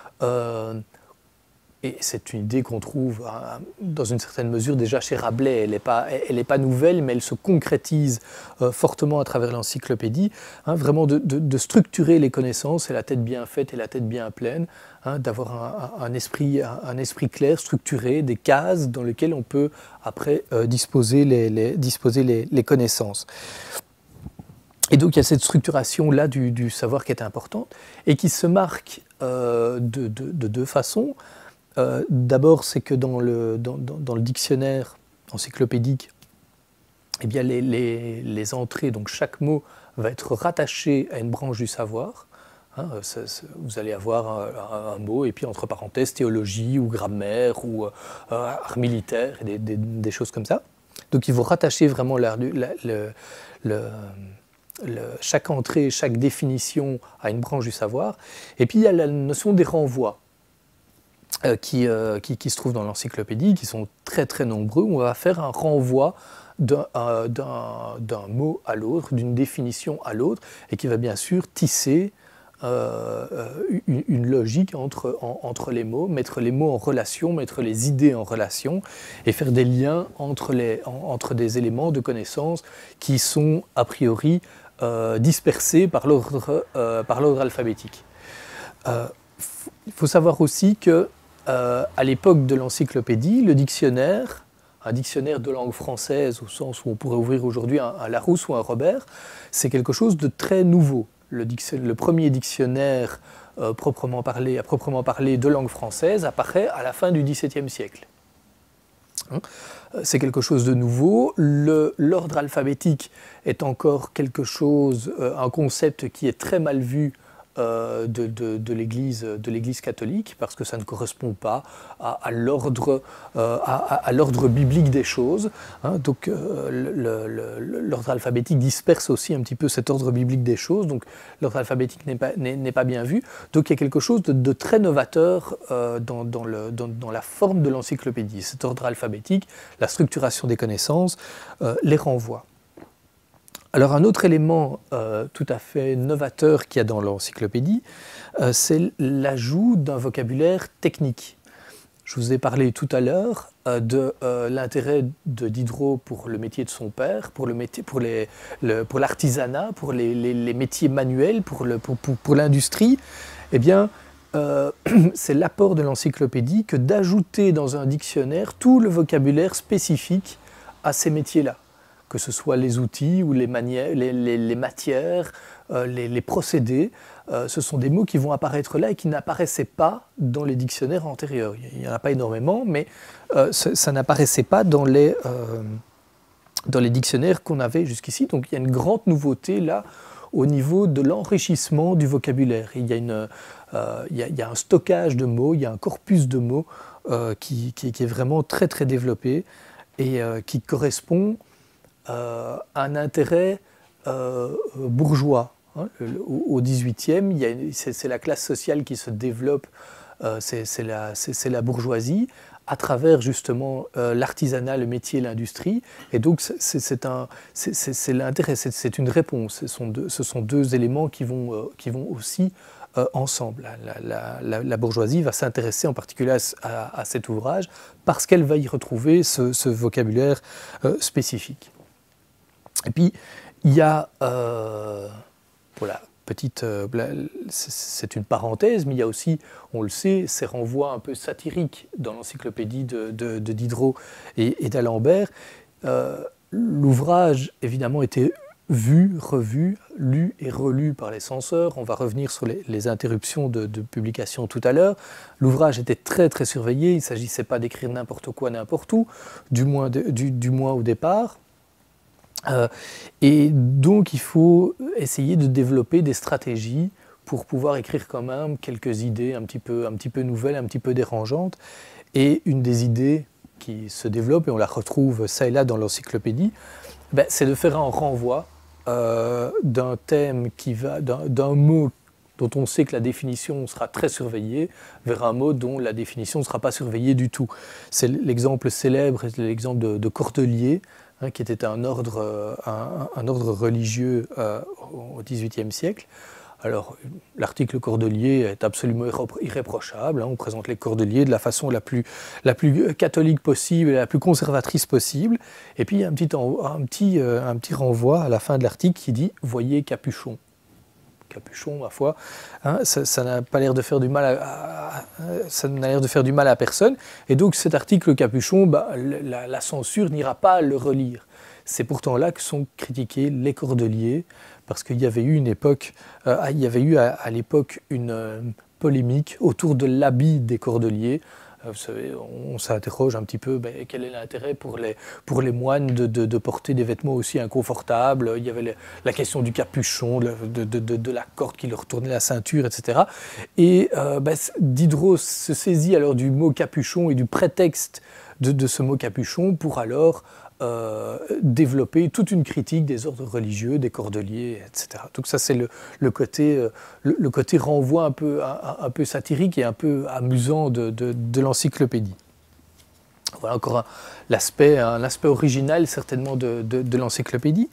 et c'est une idée qu'on trouve dans une certaine mesure déjà chez Rabelais, elle n'est pas nouvelle, mais elle se concrétise fortement à travers l'encyclopédie, hein, vraiment de structurer les connaissances, et la tête bien faite et la tête bien pleine, hein, d'avoir un esprit clair, structuré, des cases dans lesquelles on peut après disposer les connaissances. Et donc il y a cette structuration-là du savoir qui est importante et qui se marque de deux façons. D'abord, c'est que dans le dictionnaire encyclopédique, eh bien, les entrées, donc chaque mot va être rattaché à une branche du savoir. Hein, vous allez avoir un mot et puis entre parenthèses théologie ou grammaire ou art militaire, et des choses comme ça. Donc il faut rattacher vraiment chaque entrée, chaque définition à une branche du savoir. Et puis il y a la notion des renvois qui se trouvent dans l'encyclopédie, qui sont très très nombreux. On va faire un renvoi d'un mot à l'autre, d'une définition à l'autre, et qui va bien sûr tisser une logique entre les mots, mettre les mots en relation, mettre les idées en relation, et faire des liens entre des éléments de connaissance qui sont a priori dispersés par l'ordre alphabétique. Il faut savoir aussi que à l'époque de l'encyclopédie, le dictionnaire, un dictionnaire de langue française au sens où on pourrait ouvrir aujourd'hui un Larousse ou un Robert, c'est quelque chose de très nouveau. Le premier dictionnaire à proprement parler de langue française apparaît à la fin du XVIIe siècle. C'est quelque chose de nouveau. L'ordre alphabétique est encore un concept qui est très mal vu de l'Église catholique, parce que ça ne correspond pas à l'ordre biblique des choses. Hein. Donc l'ordre alphabétique disperse aussi un petit peu cet ordre biblique des choses, donc l'ordre alphabétique n'est pas bien vu. Donc il y a quelque chose de très novateur dans la forme de l'encyclopédie. Cet ordre alphabétique, la structuration des connaissances, les renvoie. Alors un autre élément tout à fait novateur qu'il y a dans l'encyclopédie, c'est l'ajout d'un vocabulaire technique. Je vous ai parlé tout à l'heure de l'intérêt de Diderot pour le métier de son père, pour l'artisanat, pour les métiers manuels, pour l'industrie. Eh bien, c'est l'apport de l'encyclopédie que d'ajouter dans un dictionnaire tout le vocabulaire spécifique à ces métiers-là, que ce soit les outils ou les matières, les procédés. Ce sont des mots qui vont apparaître là et qui n'apparaissaient pas dans les dictionnaires antérieurs. Il n'y en a pas énormément, mais ça n'apparaissait pas dans les dictionnaires qu'on avait jusqu'ici. Donc il y a une grande nouveauté là au niveau de l'enrichissement du vocabulaire. Il y a un stockage de mots, il y a un corpus de mots qui est vraiment très très développé et qui correspond un intérêt bourgeois. Hein. Au XVIIIe, c'est la classe sociale qui se développe, c'est la bourgeoisie, à travers justement l'artisanat, le métier, l'industrie. Et donc c'est l'intérêt, c'est une réponse. Ce sont deux éléments qui vont aussi ensemble. La bourgeoisie va s'intéresser en particulier à cet ouvrage parce qu'elle va y retrouver ce vocabulaire spécifique. Et puis, il y a, c'est une parenthèse, mais il y a aussi, on le sait, ces renvois un peu satiriques dans l'encyclopédie de Diderot et d'Alembert. L'ouvrage, évidemment, était vu, revu, lu et relu par les censeurs. On va revenir sur les interruptions de publication tout à l'heure. L'ouvrage était très très surveillé, il ne s'agissait pas d'écrire n'importe quoi, n'importe où, du moins au départ. Et donc il faut essayer de développer des stratégies pour pouvoir écrire quand même quelques idées un petit peu nouvelles, un petit peu dérangeantes. Et une des idées qui se développe, et on la retrouve ça et là dans l'encyclopédie, c'est de faire un renvoi d'un thème d'un mot dont on sait que la définition sera très surveillée, vers un mot dont la définition ne sera pas surveillée du tout. C'est l'exemple célèbre, l'exemple de Cordelier, hein, qui était un ordre religieux au XVIIIe siècle. Alors, l'article Cordelier est absolument irréprochable. Hein, on présente les Cordeliers de la façon la plus catholique possible et la plus conservatrice possible. Et puis, il y a un petit renvoi à la fin de l'article qui dit « Voyez Capuchon ». Capuchon, ma foi, hein, ça n'a pas l'air de faire du mal à personne. Et donc cet article Capuchon, la censure n'ira pas le relire. C'est pourtant là que sont critiqués les Cordeliers, parce qu'il y avait eu une époque, il y avait eu à l'époque une polémique autour de l'habit des cordeliers. Vous savez, on s'interroge un petit peu, quel est l'intérêt pour les moines de porter des vêtements aussi inconfortables. Il y avait la question du capuchon, de la corde qui leur tournait la ceinture, etc. Et Diderot se saisit alors du mot capuchon et du prétexte de ce mot capuchon pour alors développer toute une critique des ordres religieux, des cordeliers, etc. Donc ça, c'est le côté renvoi un peu satirique et un peu amusant de l'encyclopédie. Voilà encore un aspect original certainement de l'encyclopédie.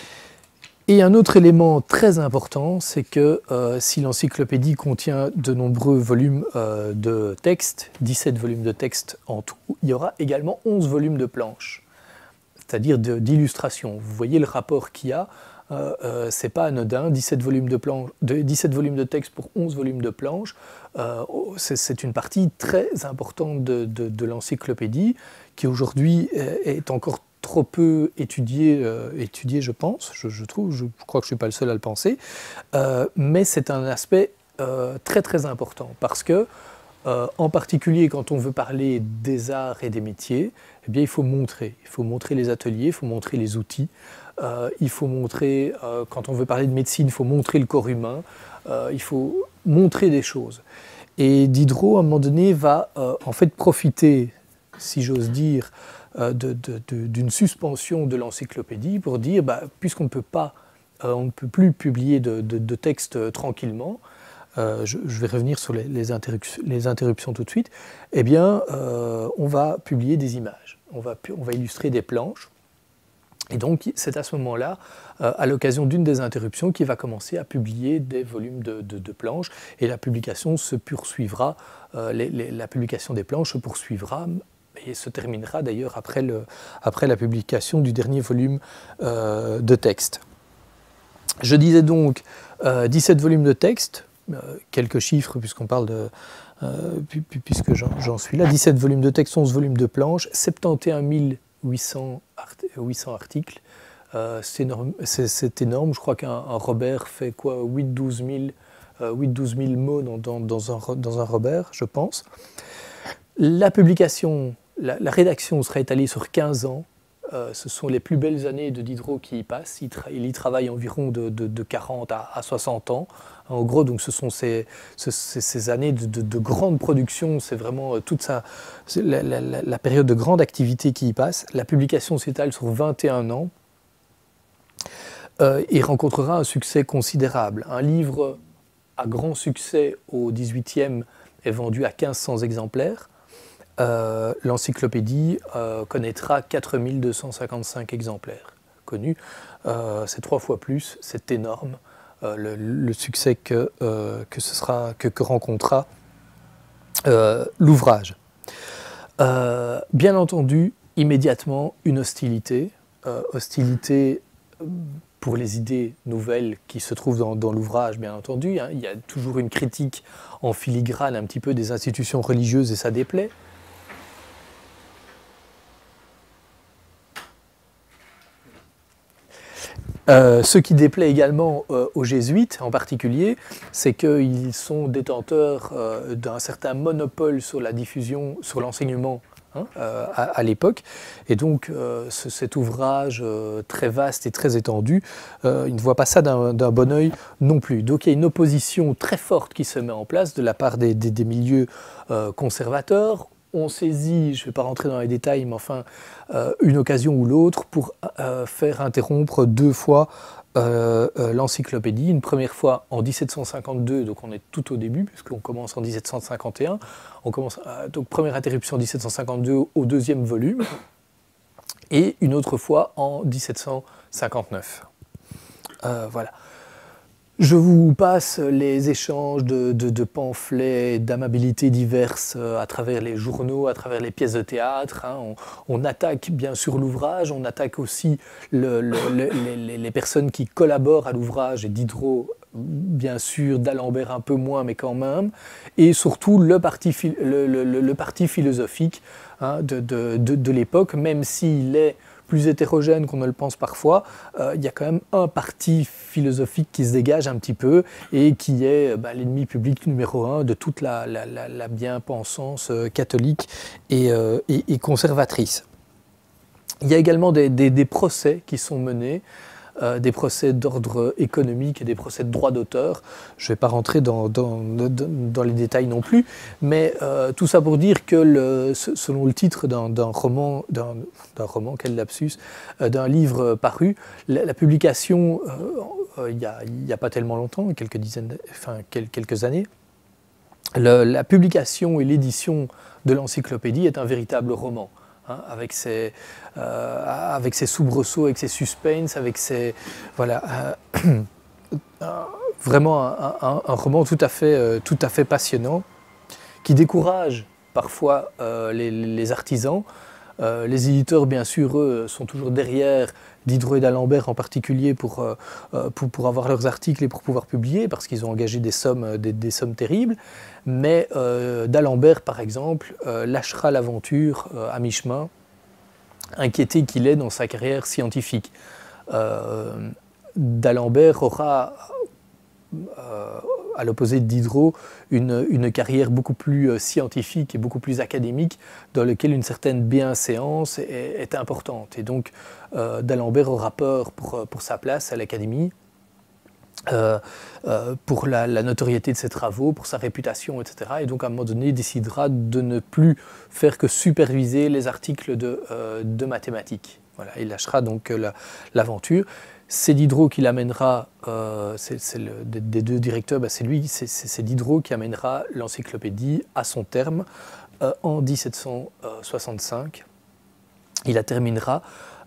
Et un autre élément très important, c'est que si l'encyclopédie contient de nombreux volumes de texte, 17 volumes de texte en tout, il y aura également 11 volumes de planches, c'est-à-dire d'illustrations. Vous voyez le rapport qu'il y a, c'est pas anodin, 17 volumes de texte pour 11 volumes de planches, c'est une partie très importante de l'encyclopédie qui aujourd'hui est encore trop peu étudiée, je pense, je trouve, je crois que je ne suis pas le seul à le penser, mais c'est un aspect très très important parce que en particulier quand on veut parler des arts et des métiers, eh bien, il faut montrer les ateliers, il faut montrer les outils, il faut montrer, quand on veut parler de médecine, il faut montrer le corps humain, il faut montrer des choses. Et Diderot, à un moment donné, va en fait profiter, si j'ose dire, d'une suspension de l'encyclopédie pour dire, puisqu'on ne peut pas, on ne peut plus publier de textes tranquillement, je vais revenir sur les interruptions tout de suite, eh bien, on va publier des images, on va illustrer des planches. Et donc, c'est à ce moment-là, à l'occasion d'une des interruptions, qu'il va commencer à publier des volumes de planches. Et la publication se poursuivra, la publication des planches se poursuivra et se terminera d'ailleurs après la publication du dernier volume de texte. Je disais donc 17 volumes de texte, quelques chiffres puisqu'on parle de... puisque j'en suis là, 17 volumes de texte, 11 volumes de planches, 71 800 articles, c'est énorme, je crois qu'un Robert fait quoi, 8-12 000 mots dans un Robert, je pense. La publication, la rédaction sera étalée sur 15 ans, ce sont les plus belles années de Diderot qui y passent, il y travaille environ de 40 à 60 ans. En gros, donc, ce sont ces années de grande production, c'est vraiment toute la période de grande activité qui y passe. La publication s'étale sur 21 ans et rencontrera un succès considérable. Un livre à grand succès au XVIIIe est vendu à 1500 exemplaires. L'encyclopédie connaîtra 4255 exemplaires connus. C'est 3 fois plus, c'est énorme. Le succès que rencontra l'ouvrage. Bien entendu, immédiatement, une hostilité. Hostilité pour les idées nouvelles qui se trouvent dans l'ouvrage, bien entendu. Il y a toujours une critique en filigrane un petit peu des institutions religieuses et ça déplaît. Ce qui déplaît également aux jésuites en particulier, c'est qu'ils sont détenteurs d'un certain monopole sur la diffusion, sur l'enseignement à l'époque. Et donc cet ouvrage très vaste et très étendu, ils ne voient pas ça d'un bon œil non plus. Donc il y a une opposition très forte qui se met en place de la part des milieux conservateurs. On saisit, je ne vais pas rentrer dans les détails, mais enfin, une occasion ou l'autre pour faire interrompre 2 fois l'encyclopédie. Une première fois en 1752, donc on est tout au début, puisqu'on commence en 1751. Donc première interruption en 1752 au 2e volume, et une autre fois en 1759. Voilà. Je vous passe les échanges de pamphlets, d'amabilités diverses à travers les journaux, à travers les pièces de théâtre. On attaque bien sûr l'ouvrage, on attaque aussi les personnes qui collaborent à l'ouvrage, et Diderot bien sûr, d'Alembert un peu moins, mais quand même, et surtout le parti philosophique de l'époque, même s'il est plus hétérogène qu'on ne le pense parfois, il y a quand même un parti philosophique qui se dégage un petit peu et qui est l'ennemi public numéro un de toute la bien-pensance catholique et conservatrice. Il y a également des procès qui sont menés, des procès d'ordre économique et des procès de droit d'auteur. Je ne vais pas rentrer dans les détails non plus, mais tout ça pour dire que selon le titre d'un roman, quel lapsus, d'un livre paru, la publication, il n'y a pas tellement longtemps, quelques années, la publication et l'édition de l'encyclopédie est un véritable roman. Hein, avec ses soubresauts, avec ses suspens, avec ses... Voilà, vraiment un roman tout à fait passionnant, qui décourage parfois les artisans. Les éditeurs, bien sûr, eux, sont toujours derrière Diderot et d'Alembert en particulier pour avoir leurs articles et pour pouvoir publier, parce qu'ils ont engagé des sommes terribles. Mais d'Alembert, par exemple, lâchera l'aventure à mi-chemin, inquiété qu'il est dans sa carrière scientifique. D'Alembert aura, à l'opposé de Diderot, une carrière beaucoup plus scientifique et beaucoup plus académique, dans laquelle une certaine bienséance est importante. Et donc, d'Alembert aura peur pour sa place à l'Académie, pour la notoriété de ses travaux, pour sa réputation, etc. Et donc, à un moment donné, décidera de ne plus faire que superviser les articles de mathématiques. Voilà, il lâchera donc l'aventure. C'est Diderot qui l'amènera, des deux directeurs, c'est Diderot qui amènera l'encyclopédie à son terme en 1765. Il la terminera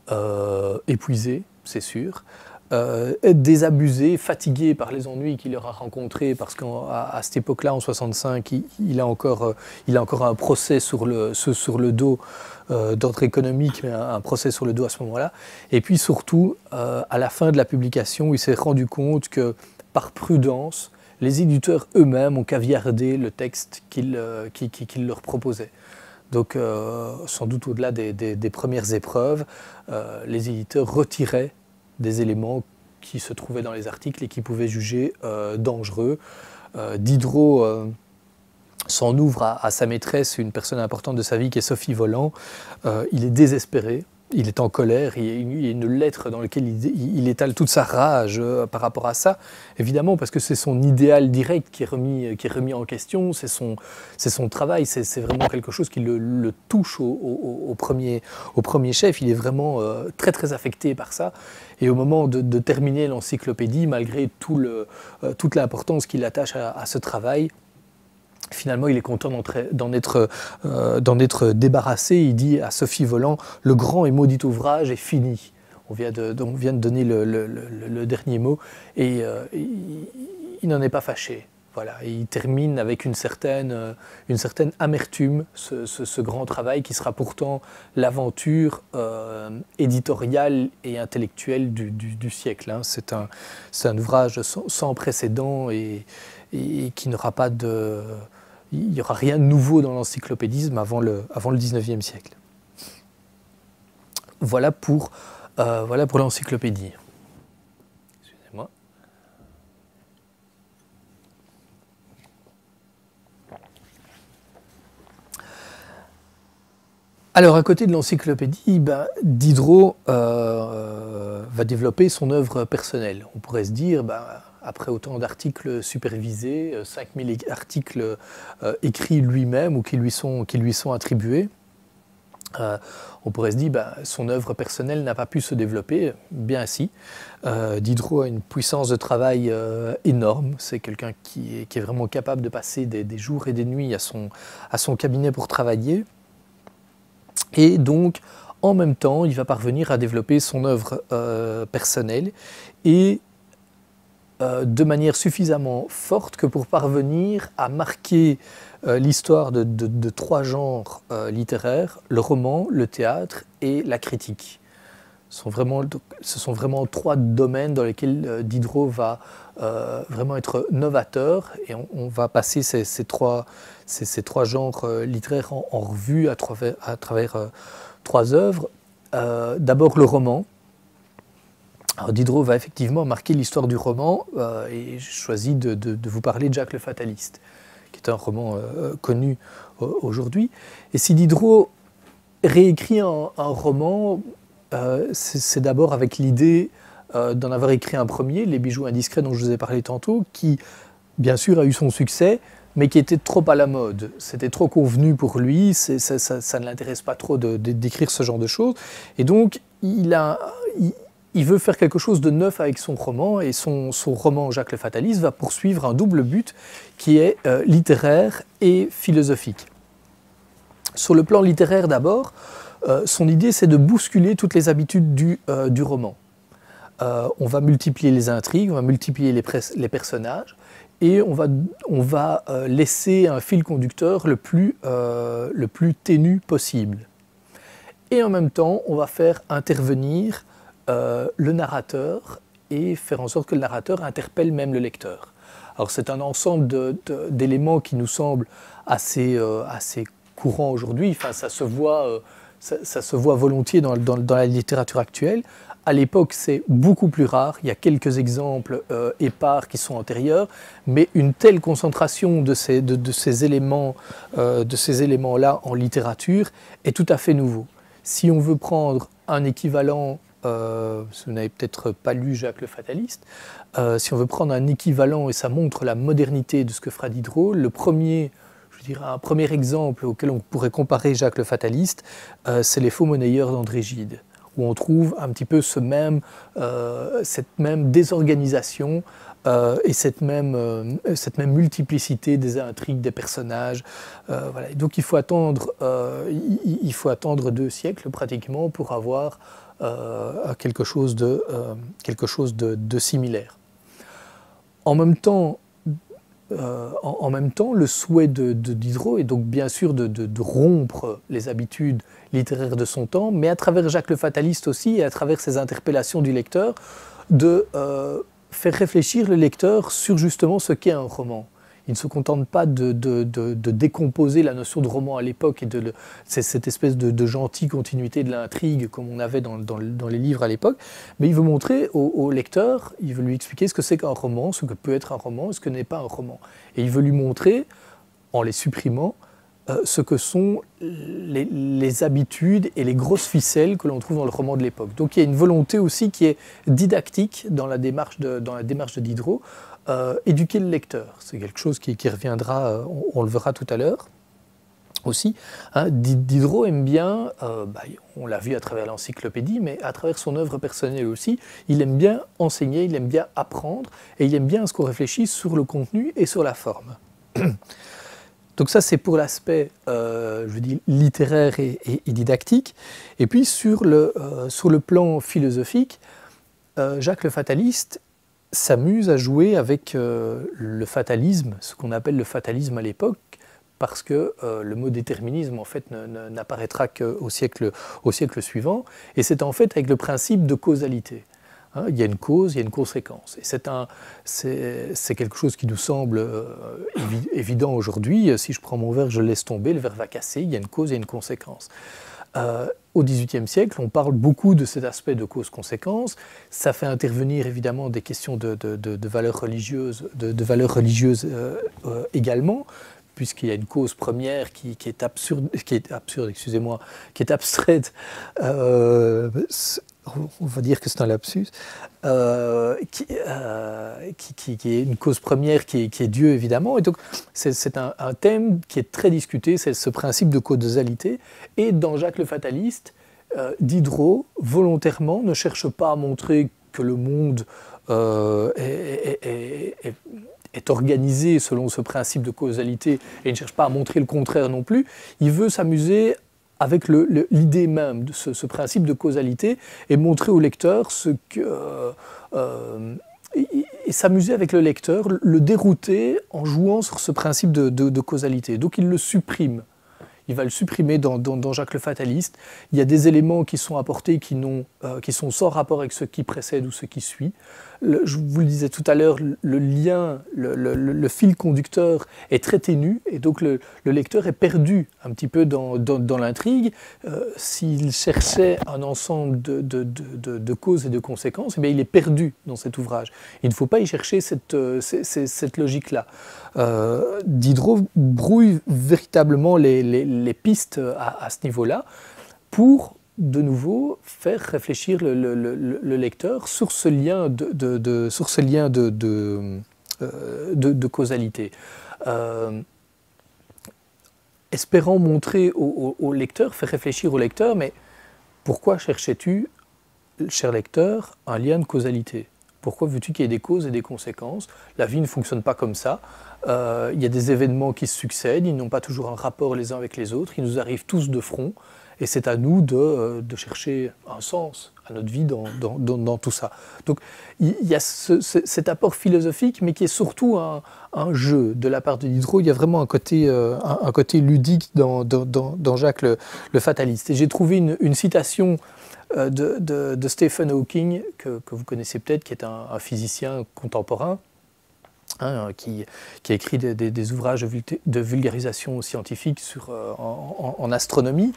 épuisé, c'est sûr, désabusé, fatigué par les ennuis qu'il aura rencontrés, parce qu'à cette époque-là, en 65, il a encore un procès sur le dos d'ordre économique, mais un procès sur le dos à ce moment-là. Et puis surtout, à la fin de la publication, il s'est rendu compte que, par prudence, les éditeurs eux-mêmes ont caviardé le texte qu'il leur proposait. Donc, sans doute au-delà des premières épreuves, les éditeurs retiraient des éléments qui se trouvaient dans les articles et qui pouvaient juger dangereux. Diderot s'en ouvre à sa maîtresse, une personne importante de sa vie qui est Sophie Voland. Il est désespéré, il est en colère, il y a une lettre dans laquelle il étale toute sa rage par rapport à ça, évidemment parce que c'est son idéal direct qui est remis en question, c'est son travail, c'est vraiment quelque chose qui le touche au premier chef. Il est vraiment très très affecté par ça, et au moment de terminer l'encyclopédie, malgré toute l'importance qu'il attache à ce travail, finalement, il est content d'en être débarrassé. Il dit à Sophie Voland, « Le grand et maudit ouvrage est fini ». On vient de donner le dernier mot, et il n'en est pas fâché. Voilà, et il termine avec une certaine amertume, ce grand travail qui sera pourtant l'aventure éditoriale et intellectuelle du siècle. Hein. C'est un ouvrage sans précédent et qui n'aura pas de... Il n'y aura rien de nouveau dans l'encyclopédisme avant le XIXe siècle. Voilà pour l'encyclopédie. Excusez-moi. Alors, à côté de l'encyclopédie, Diderot va développer son œuvre personnelle. On pourrait se dire... après autant d'articles supervisés, 5000 articles écrits lui-même ou qui lui sont attribués, on pourrait se dire son œuvre personnelle n'a pas pu se développer. Bien si. Diderot a une puissance de travail énorme. C'est quelqu'un qui est vraiment capable de passer des jours et des nuits à son cabinet pour travailler. Et donc, en même temps, il va parvenir à développer son œuvre personnelle et de manière suffisamment forte que pour parvenir à marquer l'histoire de trois genres littéraires, le roman, le théâtre et la critique. Ce sont vraiment trois domaines dans lesquels Diderot va vraiment être novateur, et on va passer ces trois genres littéraires en revue à travers trois œuvres. D'abord le roman. Alors Diderot va effectivement marquer l'histoire du roman et j'ai choisi de vous parler de Jacques le Fataliste, qui est un roman connu aujourd'hui. Et si Diderot réécrit un roman, c'est d'abord avec l'idée d'en avoir écrit un premier, Les bijoux indiscrets dont je vous ai parlé tantôt, qui bien sûr a eu son succès, mais qui était trop à la mode. C'était trop convenu pour lui, ça ne l'intéresse pas trop d'écrire ce genre de choses. Et donc il veut faire quelque chose de neuf avec son roman, et son roman Jacques le Fataliste va poursuivre un double but qui est littéraire et philosophique. Sur le plan littéraire d'abord, son idée c'est de bousculer toutes les habitudes du roman. On va multiplier les intrigues, on va multiplier les personnages, et on va laisser un fil conducteur le plus ténu possible. Et en même temps, on va faire intervenir le narrateur et faire en sorte que le narrateur interpelle même le lecteur. Alors c'est un ensemble d'éléments qui nous semblent assez courants aujourd'hui. Enfin, ça se voit volontiers dans la littérature actuelle. À l'époque, c'est beaucoup plus rare. Il y a quelques exemples épars qui sont antérieurs, mais une telle concentration de ces éléments-là en littérature est tout à fait nouveau. Si on veut prendre un équivalent, vous n'avez peut-être pas lu Jacques le Fataliste, si on veut prendre un équivalent, et ça montre la modernité de ce que fera Diderot, un premier exemple auquel on pourrait comparer Jacques le Fataliste, c'est Les Faux Monnayeurs d'André Gide, où on trouve un petit peu cette même désorganisation et cette même multiplicité des intrigues, des personnages. Voilà. Donc il faut attendre 2 siècles pratiquement pour avoir quelque chose de similaire. En même temps, le souhait de Diderot est donc bien sûr de rompre les habitudes littéraires de son temps, mais à travers Jacques le Fataliste aussi, et à travers ses interpellations du lecteur, de faire réfléchir le lecteur sur justement ce qu'est un roman. Il ne se contente pas de décomposer la notion de roman à l'époque et cette espèce de gentille continuité de l'intrigue comme on avait dans les livres à l'époque, mais il veut montrer au lecteur, il veut lui expliquer ce que c'est qu'un roman, ce que peut être un roman et ce que n'est pas un roman. Et il veut lui montrer, en les supprimant, ce que sont les habitudes et les grosses ficelles que l'on trouve dans le roman de l'époque. Donc il y a une volonté aussi qui est didactique dans la démarche de Diderot, éduquer le lecteur. C'est quelque chose qui reviendra, on le verra tout à l'heure aussi. Hein, Diderot aime bien, on l'a vu à travers l'encyclopédie, mais à travers son œuvre personnelle aussi, il aime bien enseigner, il aime bien apprendre, et il aime bien ce qu'on réfléchisse sur le contenu et sur la forme. Donc ça, c'est pour l'aspect, littéraire et didactique. Et puis sur le plan philosophique, Jacques le Fataliste s'amuse à jouer avec le fatalisme, ce qu'on appelle le fatalisme à l'époque, parce que le mot déterminisme en fait n'apparaîtra qu'au siècle suivant, et c'est en fait avec le principe de causalité. Hein, il y a une cause, il y a une conséquence. Et c'est quelque chose qui nous semble évident aujourd'hui. Si je prends mon verre, je le laisse tomber, le verre va casser, il y a une cause, il y a une conséquence. Au XVIIIe siècle, on parle beaucoup de cet aspect de cause-conséquence. Ça fait intervenir évidemment des questions de valeurs religieuses, également, puisqu'il y a une cause première qui est abstraite. On va dire que c'est un lapsus, qui est une cause première qui est Dieu, évidemment. Et donc, c'est un thème qui est très discuté, c'est ce principe de causalité. Et dans Jacques le Fataliste, Diderot, volontairement, ne cherche pas à montrer que le monde est organisé selon ce principe de causalité, et il ne cherche pas à montrer le contraire non plus. Il veut s'amuser avec l'idée même de ce principe de causalité et montrer au lecteur et s'amuser avec le lecteur, le dérouter en jouant sur ce principe de causalité. Donc il le supprime. Il va le supprimer dans Jacques le Fataliste. Il y a des éléments qui sont apportés qui sont sans rapport avec ce qui précède ou ce qui suit. je vous le disais tout à l'heure, le lien, le fil conducteur est très ténu et donc le lecteur est perdu un petit peu dans l'intrigue. S'il cherchait un ensemble de causes et de conséquences, eh bien, il est perdu dans cet ouvrage. Il ne faut pas y chercher cette logique-là. Diderot brouille véritablement les pistes à ce niveau-là pour de nouveau faire réfléchir le lecteur sur ce lien de causalité. Espérant montrer au lecteur, faire réfléchir au lecteur, mais pourquoi cherchais-tu, cher lecteur, un lien de causalité? Pourquoi veux-tu qu'il y ait des causes et des conséquences? La vie ne fonctionne pas comme ça. Il y a des événements qui se succèdent, ils n'ont pas toujours un rapport les uns avec les autres, ils nous arrivent tous de front. Et c'est à nous de chercher un sens à notre vie dans tout ça. Donc il y a cet apport philosophique, mais qui est surtout un jeu de la part de Diderot. Il y a vraiment un côté ludique dans Jacques le fataliste. Et j'ai trouvé une citation de Stephen Hawking, que vous connaissez peut-être, qui est un physicien contemporain, qui a écrit des ouvrages de vulgarisation scientifique en astronomie.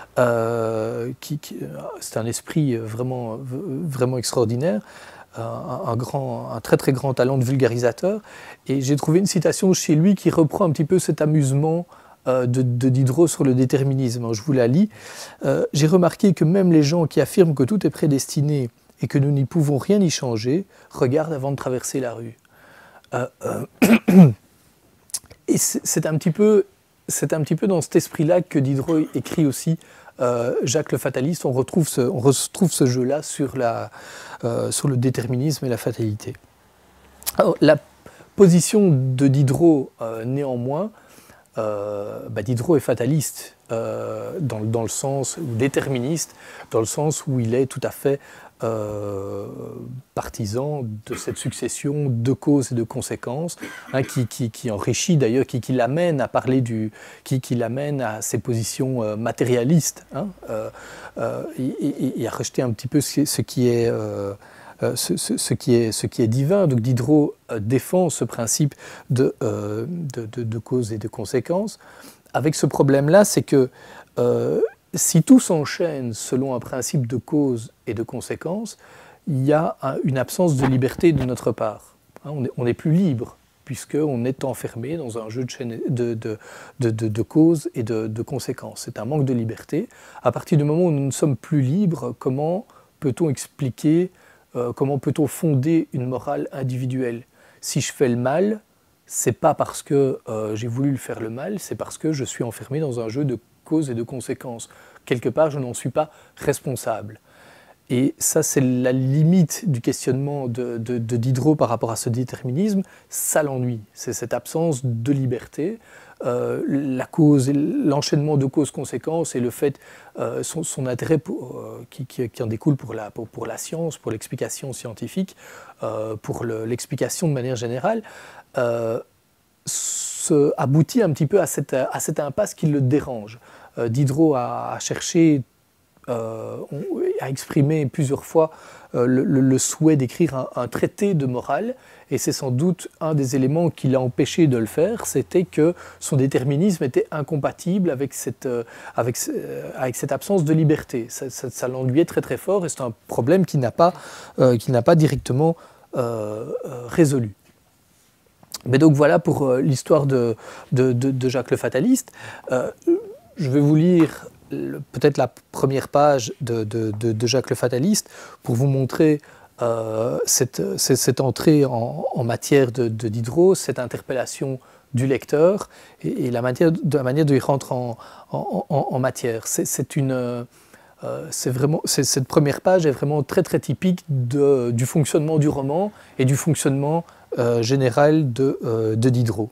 C'est un esprit vraiment extraordinaire, un très très grand talent de vulgarisateur. Et j'ai trouvé une citation chez lui qui reprend un petit peu cet amusement de Diderot sur le déterminisme. Je vous la lis. J'ai remarqué que même les gens qui affirment que tout est prédestiné et que nous n'y pouvons rien y changer regardent avant de traverser la rue. Et c'est un petit peu dans cet esprit-là que Diderot écrit aussi Jacques le fataliste. On retrouve ce jeu-là sur le déterminisme et la fatalité. Alors, la position de Diderot, néanmoins, Diderot est fataliste dans le sens, ou déterministe, dans le sens où il est tout à fait partisan de cette succession de causes et de conséquences, qui enrichit d'ailleurs, qui l'amène à parler qui l'amène à ses positions matérialistes, et à rejeter un petit peu ce qui est divin. Donc Diderot défend ce principe de causes et de conséquences. Avec ce problème-là, c'est que si tout s'enchaîne selon un principe de cause et de conséquence, il y a une absence de liberté de notre part. On n'est plus libre, puisqu'on est enfermé dans un jeu de causes et de conséquences. C'est un manque de liberté. À partir du moment où nous ne sommes plus libres, comment peut-on expliquer, comment peut-on fonder une morale individuelle? Si je fais le mal, c'est pas parce que j'ai voulu faire le mal, c'est parce que je suis enfermé dans un jeu de causes et de conséquences. Quelque part, je n'en suis pas responsable. Et ça, c'est la limite du questionnement de Diderot par rapport à ce déterminisme. Ça l'ennuie, c'est cette absence de liberté. L'enchaînement de causes-conséquences et le fait, son intérêt qui en découle pour la science, pour l'explication scientifique, pour l'explication de manière générale, aboutit un petit peu à cette impasse qui le dérange. Diderot a cherché, a exprimé plusieurs fois le souhait d'écrire un traité de morale, et c'est sans doute un des éléments qui l'a empêché de le faire, c'était que son déterminisme était incompatible avec cette absence de liberté. Ça l'ennuyait très très fort, et c'est un problème qu'il n'a pas directement résolu. Mais donc voilà pour l'histoire de Jacques le fataliste. Je vais vous lire peut-être la première page de Jacques le fataliste pour vous montrer cette entrée en matière de Diderot, cette interpellation du lecteur et la manière dont il rentre en matière. Cette première page est vraiment très très typique du fonctionnement du roman et du fonctionnement général de Diderot.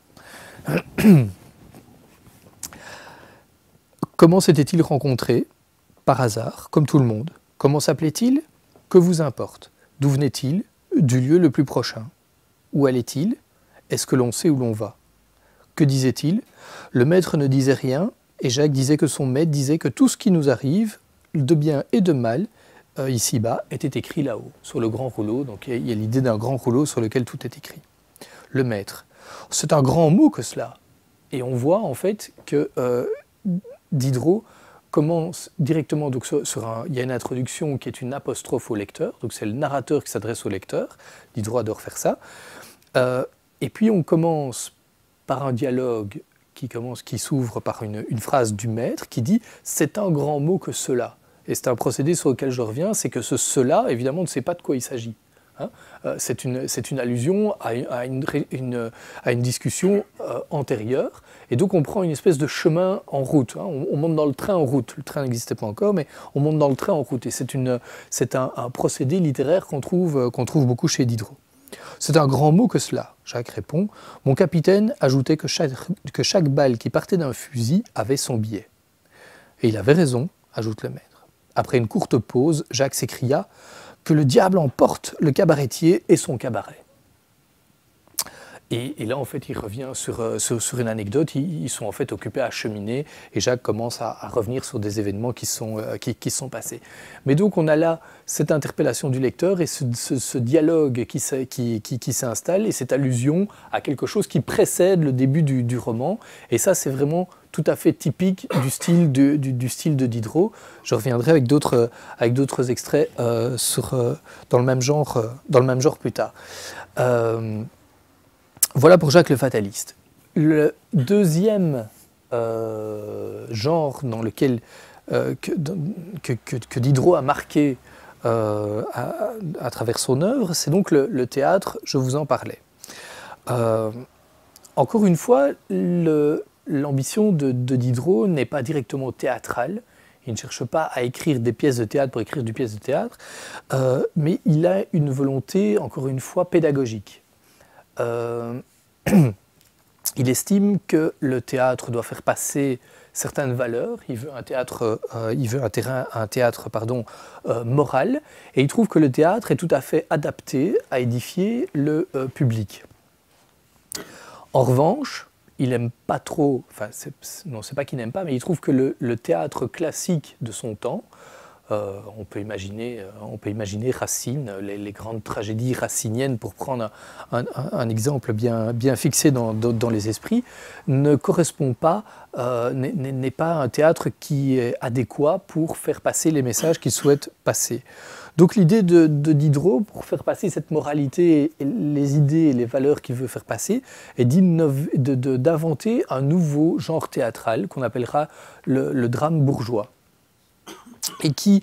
Comment s'était-il rencontré? Par hasard, comme tout le monde. Comment s'appelait-il? Que vous importe? D'où venait-il? Du lieu le plus prochain. Où allait-il? Est-ce que l'on sait où l'on va? Que disait-il? Le maître ne disait rien, et Jacques disait que son maître disait que tout ce qui nous arrive, de bien et de mal, ici-bas était écrit là-haut, sur le grand rouleau. Donc il y a l'idée d'un grand rouleau sur lequel tout est écrit. Le maître. C'est un grand mot que cela. Et on voit en fait que Diderot commence directement, donc il y a une introduction qui est une apostrophe au lecteur, donc c'est le narrateur qui s'adresse au lecteur. Diderot adore faire ça. Et puis on commence par un dialogue qui s'ouvre par une phrase du maître qui dit « c'est un grand mot que cela ». Et c'est un procédé sur lequel je reviens, c'est que ce « cela », évidemment, ne sait pas de quoi il s'agit. Hein, c'est une allusion à une discussion antérieure. Et donc on prend une espèce de chemin en route. Hein, on monte dans le train en route. Le train n'existait pas encore, mais on monte dans le train en route. Et c'est un procédé littéraire qu'on trouve beaucoup chez Diderot. C'est un grand mot que cela, Jacques répond. Mon capitaine ajoutait que chaque balle qui partait d'un fusil avait son billet. Et il avait raison, ajoute le maître. Après une courte pause, Jacques s'écria que le diable emporte le cabaretier et son cabaret. Et là, en fait, il revient sur une anecdote. Ils sont en fait occupés à cheminer et Jacques commence à revenir sur des événements qui sont passés. Mais donc, on a là cette interpellation du lecteur et ce dialogue qui s'installe et cette allusion à quelque chose qui précède le début du roman. Et ça, c'est vraiment tout à fait typique du style de Diderot. Je reviendrai avec d'autres extraits dans le même genre plus tard. Voilà pour Jacques le fataliste. Le deuxième genre dans lequel que Diderot a marqué à travers son œuvre, c'est donc le théâtre, je vous en parlais. Encore une fois, l'ambition de Diderot n'est pas directement théâtrale. Il ne cherche pas à écrire des pièces de théâtre pour écrire des pièces de théâtre, mais il a une volonté, encore une fois, pédagogique. Il estime que le théâtre doit faire passer certaines valeurs, il veut un théâtre moral, et il trouve que le théâtre est tout à fait adapté à édifier le public. En revanche, il n'aime pas trop, enfin, c'est pas qu'il n'aime pas, mais il trouve que le théâtre classique de son temps, on peut imaginer Racine, les grandes tragédies raciniennes, pour prendre un exemple bien fixé dans les esprits, ne correspond pas, n'est pas un théâtre qui est adéquat pour faire passer les messages qu'il souhaite passer. Donc l'idée de Diderot, pour faire passer cette moralité, et les idées et les valeurs qu'il veut faire passer, est d'inventer un nouveau genre théâtral qu'on appellera le drame bourgeois. Et qui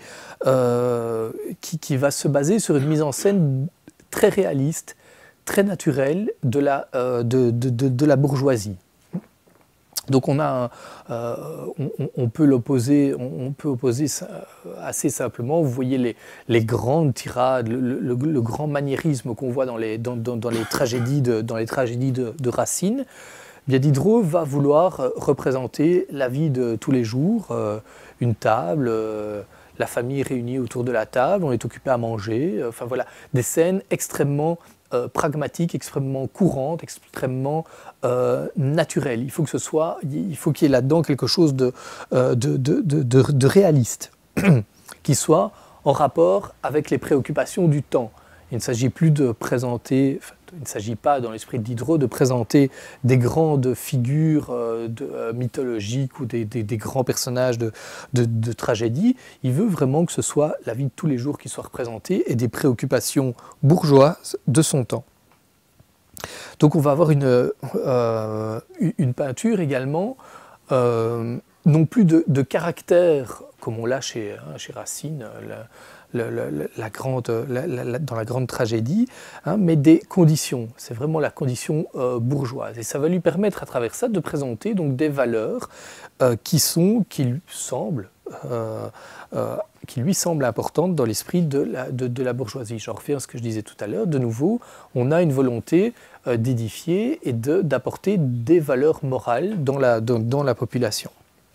va se baser sur une mise en scène très réaliste, très naturelle de la bourgeoisie. Donc on peut opposer assez simplement. Vous voyez les grandes tirades, le grand maniérisme qu'on voit dans les tragédies de Racine. Bien, Diderot va vouloir représenter la vie de tous les jours, une table, la famille réunie autour de la table, on est occupé à manger, enfin voilà, des scènes extrêmement pragmatiques, extrêmement courantes, extrêmement naturelles. Il faut qu'il y ait là-dedans quelque chose de réaliste, qui soit en rapport avec les préoccupations du temps. Il ne s'agit plus de présenter, il ne s'agit pas dans l'esprit de Diderot de présenter des grandes figures mythologiques ou des grands personnages de tragédie. Il veut vraiment que ce soit la vie de tous les jours qui soit représentée et des préoccupations bourgeoises de son temps. Donc on va avoir une peinture également, non plus de caractère, comme on l'a chez Racine, dans la grande tragédie, hein, mais des conditions. C'est vraiment la condition bourgeoise. Et ça va lui permettre, à travers ça, de présenter donc, des valeurs qui lui semblent importantes dans l'esprit de la bourgeoisie. J'en reviens à ce que je disais tout à l'heure. De nouveau, on a une volonté d'édifier et d'apporter des valeurs morales dans la population.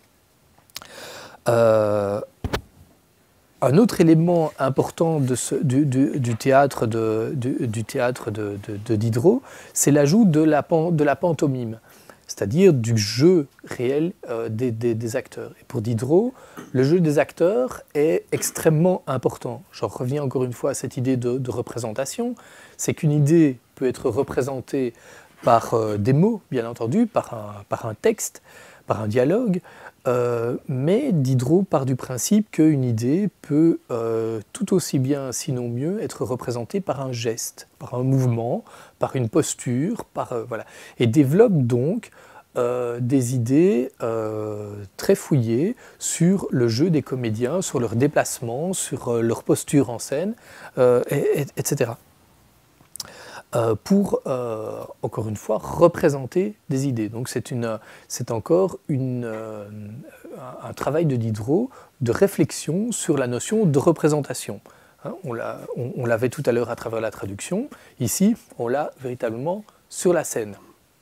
Un autre élément important du théâtre de Diderot, c'est l'ajout de la pantomime. c'est-à-dire du jeu réel des acteurs. Et pour Diderot, le jeu des acteurs est extrêmement important. J'en reviens encore une fois à cette idée de représentation. C'est qu'une idée peut être représentée par des mots, bien entendu, par un texte, par un dialogue, mais Diderot part du principe qu'une idée peut tout aussi bien, sinon mieux, être représentée par un geste, par un mouvement, par une posture, voilà, et développe donc des idées très fouillées sur le jeu des comédiens, sur leur déplacement, sur leur posture en scène, etc. Pour, encore une fois, représenter des idées. Donc c'est encore un travail de Diderot de réflexion sur la notion de représentation. Hein, on l'avait tout à l'heure à travers la traduction. Ici, on l'a véritablement sur la scène.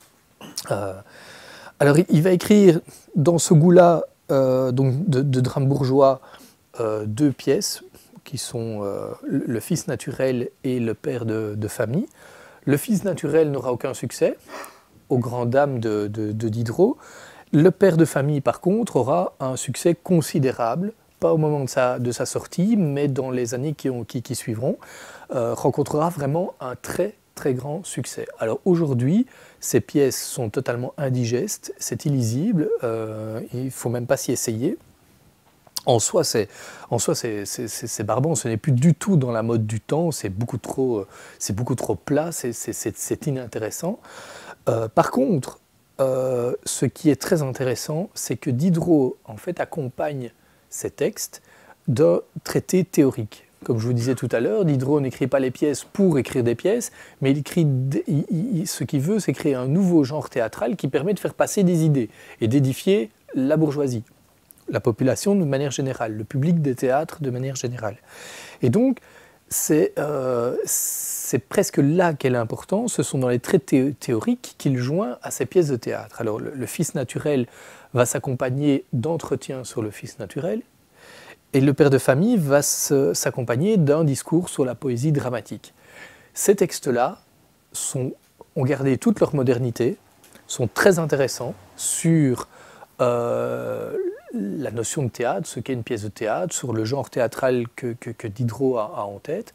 Alors, il va écrire dans ce goût-là donc de drame bourgeois 2 pièces qui sont Le Fils naturel et Le Père de famille. Le Fils naturel n'aura aucun succès, aux grandes dames de Diderot. Le Père de famille, par contre, aura un succès considérable, pas au moment de sa sortie, mais dans les années qui suivront, rencontrera vraiment un très très grand succès. Alors aujourd'hui, ces pièces sont totalement indigestes, c'est illisible, il ne faut même pas s'y essayer. En soi, c'est barbant, ce n'est plus du tout dans la mode du temps, c'est beaucoup trop plat, c'est inintéressant. Par contre, ce qui est très intéressant, c'est que Diderot en fait, accompagne ces textes d'un traité théorique. Comme je vous disais tout à l'heure, Diderot n'écrit pas les pièces pour écrire des pièces, mais ce qu'il veut, c'est créer un nouveau genre théâtral qui permet de faire passer des idées et d'édifier la bourgeoisie, la population de manière générale, le public des théâtres de manière générale. Et donc, c'est presque là qu'est l'important, ce sont dans les traités théoriques qu'il joint à ces pièces de théâtre. Alors, le Fils naturel va s'accompagner d'entretiens sur le Fils naturel, et le Père de famille va s'accompagner d'un discours sur la poésie dramatique. Ces textes-là ont gardé toute leur modernité, sont très intéressants sur la notion de théâtre, ce qu'est une pièce de théâtre, sur le genre théâtral que Diderot a en tête,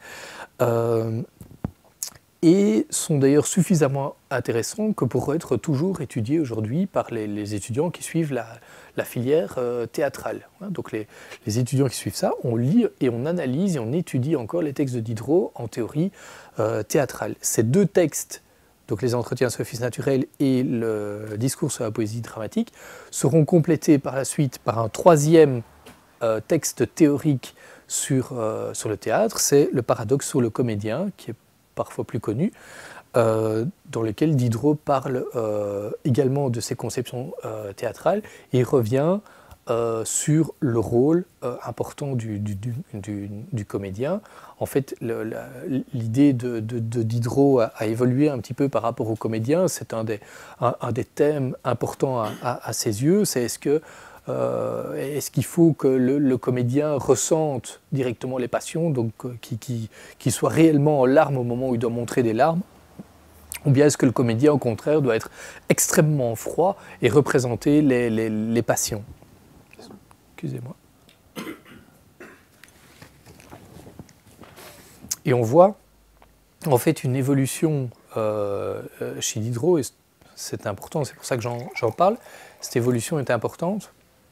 et sont d'ailleurs suffisamment intéressants que pour être toujours étudiés aujourd'hui par les étudiants qui suivent la filière théâtrale. Donc les étudiants qui suivent ça, on lit et on analyse et on étudie encore les textes de Diderot en théorie théâtrale. Ces 2 textes, donc les entretiens sur le Fils naturel et le discours sur la poésie dramatique, seront complétés par la suite par un 3e texte théorique sur le théâtre, c'est le paradoxe sur le comédien, qui est parfois plus connu, dans lequel Diderot parle également de ses conceptions théâtrales et revient sur le rôle important du comédien. En fait, l'idée de Diderot a évolué un petit peu par rapport au comédien. C'est un des thèmes importants à ses yeux. C'est est-ce qu'il faut que le comédien ressente directement les passions, donc qu'il soit réellement en larmes au moment où il doit montrer des larmes, ou bien est-ce que le comédien, au contraire, doit être extrêmement froid et représenter les passions? Excusez-moi. Et on voit en fait une évolution chez Diderot, et c'est important, c'est pour ça que j'en parle. Cette évolution est importante.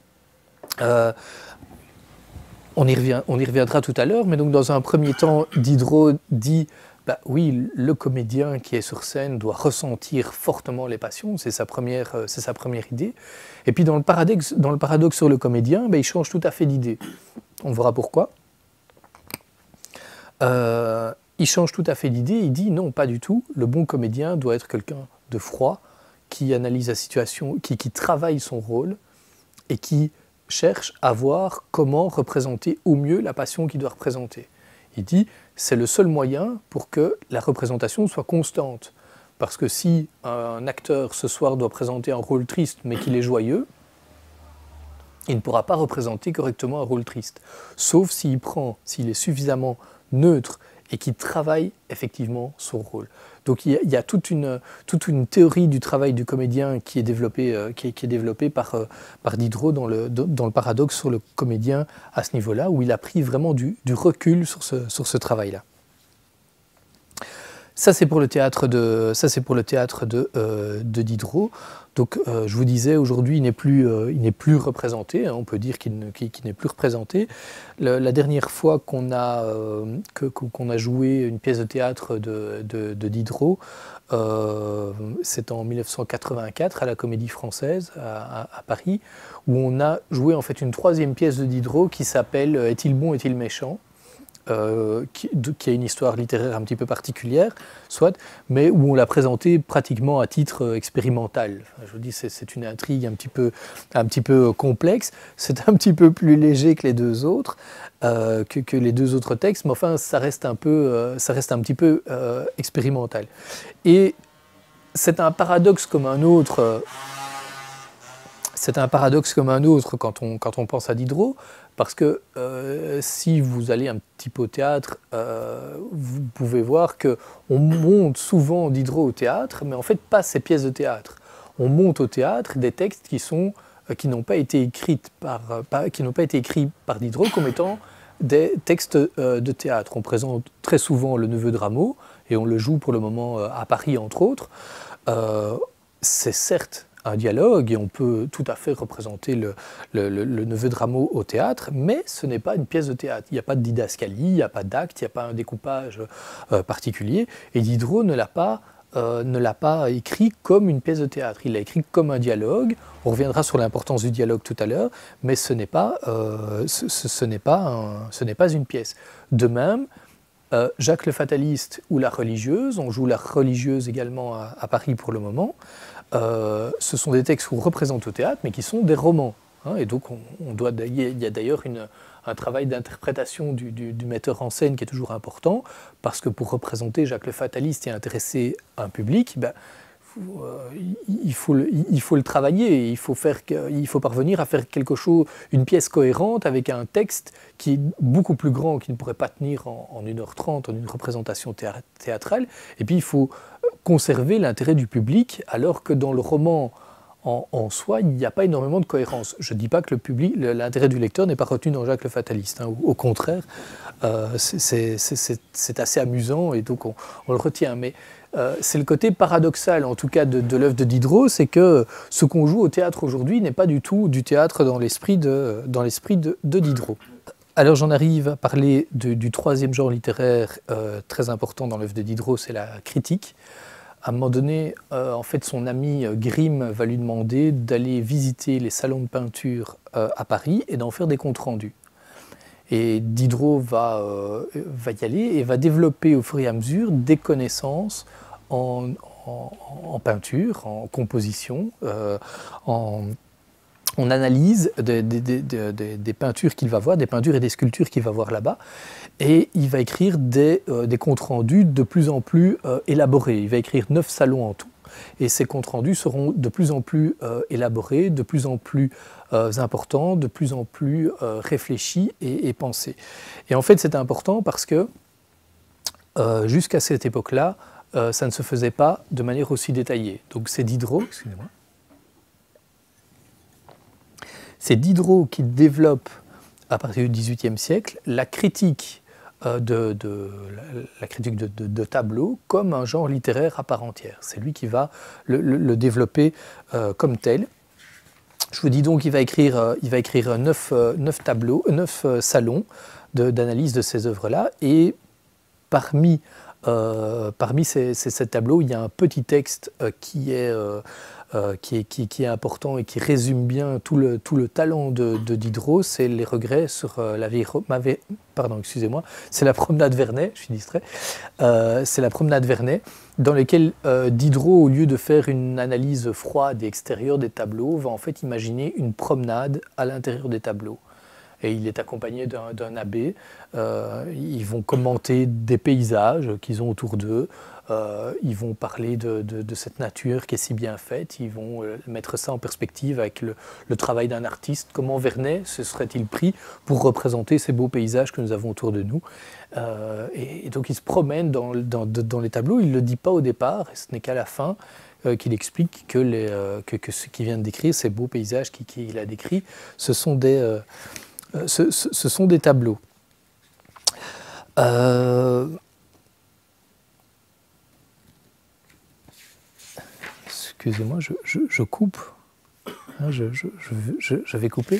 On y reviendra tout à l'heure, mais donc dans un premier temps, Diderot dit bah oui, le comédien qui est sur scène doit ressentir fortement les passions, c'est sa première idée. Et puis dans le paradoxe sur le comédien, bah, il change tout à fait d'idée. On verra pourquoi. Il change tout à fait d'idée, il dit non, pas du tout, le bon comédien doit être quelqu'un de froid, qui analyse la situation, qui travaille son rôle et qui cherche à voir comment représenter au mieux la passion qu'il doit représenter. Il dit c'est le seul moyen pour que la représentation soit constante. Parce que si un acteur ce soir doit présenter un rôle triste mais qu'il est joyeux, il ne pourra pas représenter correctement un rôle triste. Sauf s'il est suffisamment neutre et qu'il travaille effectivement son rôle. Donc il y a toute une théorie du travail du comédien qui est développée, par Diderot dans le paradoxe sur le comédien à ce niveau-là, où il a pris vraiment du recul sur ce travail-là. Ça, c'est pour le théâtre de Diderot. Donc, je vous disais, aujourd'hui, il n'est plus représenté. Hein, on peut dire qu'il n'est plus représenté. La dernière fois qu'on a joué une pièce de théâtre de Diderot, c'est en 1984 à la Comédie Française à Paris, où on a joué en fait une troisième pièce de Diderot qui s'appelle « Est-il bon, est-il méchant ?» qui a une histoire littéraire un petit peu particulière, soit, mais où on l'a présenté pratiquement à titre expérimental. Enfin, je vous dis, c'est une intrigue un petit peu complexe, c'est un petit peu plus léger que les deux autres, que les deux autres textes, mais enfin, ça reste un petit peu expérimental. Et c'est un paradoxe comme un autre. C'est un paradoxe comme un autre quand on pense à Diderot, parce que si vous allez un petit peu au théâtre, vous pouvez voir qu'on monte souvent Diderot au théâtre, mais en fait pas ses pièces de théâtre. On monte au théâtre des textes qui n'ont pas été écrits par Diderot comme étant des textes de théâtre. On présente très souvent Le Neveu de Rameau, et on le joue pour le moment à Paris entre autres. C'est certes un dialogue, et on peut tout à fait représenter le Neveu de Rameau au théâtre, mais ce n'est pas une pièce de théâtre. Il n'y a pas de didascalie, il n'y a pas d'acte, il n'y a pas un découpage particulier, et Diderot ne l'a pas écrit comme une pièce de théâtre, il l'a écrit comme un dialogue. On reviendra sur l'importance du dialogue tout à l'heure, mais ce n'est pas une pièce. De même, Jacques le Fataliste ou La Religieuse, on joue La Religieuse également à Paris pour le moment, ce sont des textes qu'on représente au théâtre, mais qui sont des romans. Hein, et donc, il y a d'ailleurs un travail d'interprétation du metteur en scène qui est toujours important, parce que pour représenter Jacques le Fataliste et intéresser un public, il faut le travailler, il faut parvenir à faire quelque chose, une pièce cohérente avec un texte qui est beaucoup plus grand, qui ne pourrait pas tenir en 1h30 en une représentation théâtrale, et puis il faut conserver l'intérêt du public, alors que dans le roman en soi, il n'y a pas énormément de cohérence. Je ne dis pas que l'intérêt du lecteur n'est pas retenu dans Jacques le Fataliste, hein, au contraire, c'est assez amusant et donc on le retient, mais c'est le côté paradoxal, en tout cas, de l'œuvre de Diderot, c'est que ce qu'on joue au théâtre aujourd'hui n'est pas du tout du théâtre dans l'esprit de Diderot. Alors j'en arrive à parler du troisième genre littéraire très important dans l'œuvre de Diderot, c'est la critique. À un moment donné, en fait, son ami Grimm va lui demander d'aller visiter les salons de peinture à Paris et d'en faire des comptes rendus. Et Diderot va y aller et va développer au fur et à mesure des connaissances en peinture, en composition, en analyse des peintures qu'il va voir, des peintures et des sculptures qu'il va voir là-bas. Et il va écrire des comptes rendus de plus en plus élaborés. Il va écrire 9 salons en tout. Et ces comptes rendus seront de plus en plus élaborés, de plus en plus importants, de plus en plus réfléchis et pensés. Et en fait, c'est important parce que jusqu'à cette époque-là, ça ne se faisait pas de manière aussi détaillée. Donc c'est Diderot, excusez-moi. C'est Diderot qui développe, à partir du XVIIIe siècle, la critique de tableau comme un genre littéraire à part entière. C'est lui qui va le développer comme tel. Je vous dis donc qu'il va écrire 9 salons d'analyse de ces œuvres-là, et parmi ces tableaux, il y a un petit texte qui est important et qui résume bien tout le talent de Diderot, c'est les regrets sur la vieille pardon, excusez-moi, c'est la promenade Vernet, je suis distrait, c'est la promenade Vernet, dans laquelle Diderot, au lieu de faire une analyse froide et extérieure des tableaux, va en fait imaginer une promenade à l'intérieur des tableaux. Et il est accompagné d'un abbé. Ils vont commenter des paysages qu'ils ont autour d'eux, Ils vont parler de cette nature qui est si bien faite. Ils vont mettre ça en perspective avec le travail d'un artiste. Comment Vernet se serait-il pris pour représenter ces beaux paysages que nous avons autour de nous? Et donc il se promène dans les tableaux. Il ne le dit pas au départ, et ce n'est qu'à la fin qu'il explique que ce qu'il vient de décrire, ces beaux paysages qu'il a décrits, ce sont des tableaux. Excusez-moi, je coupe. Je vais couper.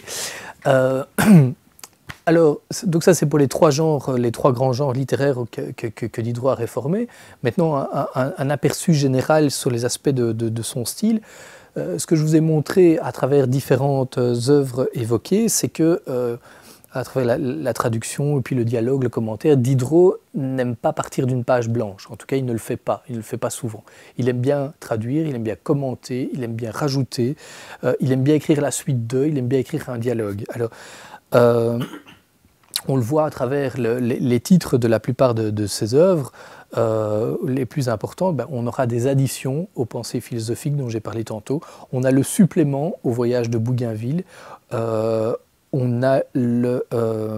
Alors, donc ça c'est pour les trois grands genres littéraires que Diderot a réformés. Maintenant, un aperçu général sur les aspects de son style. Ce que je vous ai montré à travers différentes œuvres évoquées, c'est que, à travers la traduction et puis le dialogue, le commentaire, Diderot n'aime pas partir d'une page blanche. En tout cas, il ne le fait pas. Il ne le fait pas souvent. Il aime bien traduire, il aime bien commenter, il aime bien rajouter, il aime bien écrire la suite d'eux, il aime bien écrire un dialogue. Alors, on le voit à travers les titres de la plupart de ses œuvres. Les plus importants, on aura des additions aux pensées philosophiques dont j'ai parlé tantôt. On a le supplément au voyage de Bougainville. On a le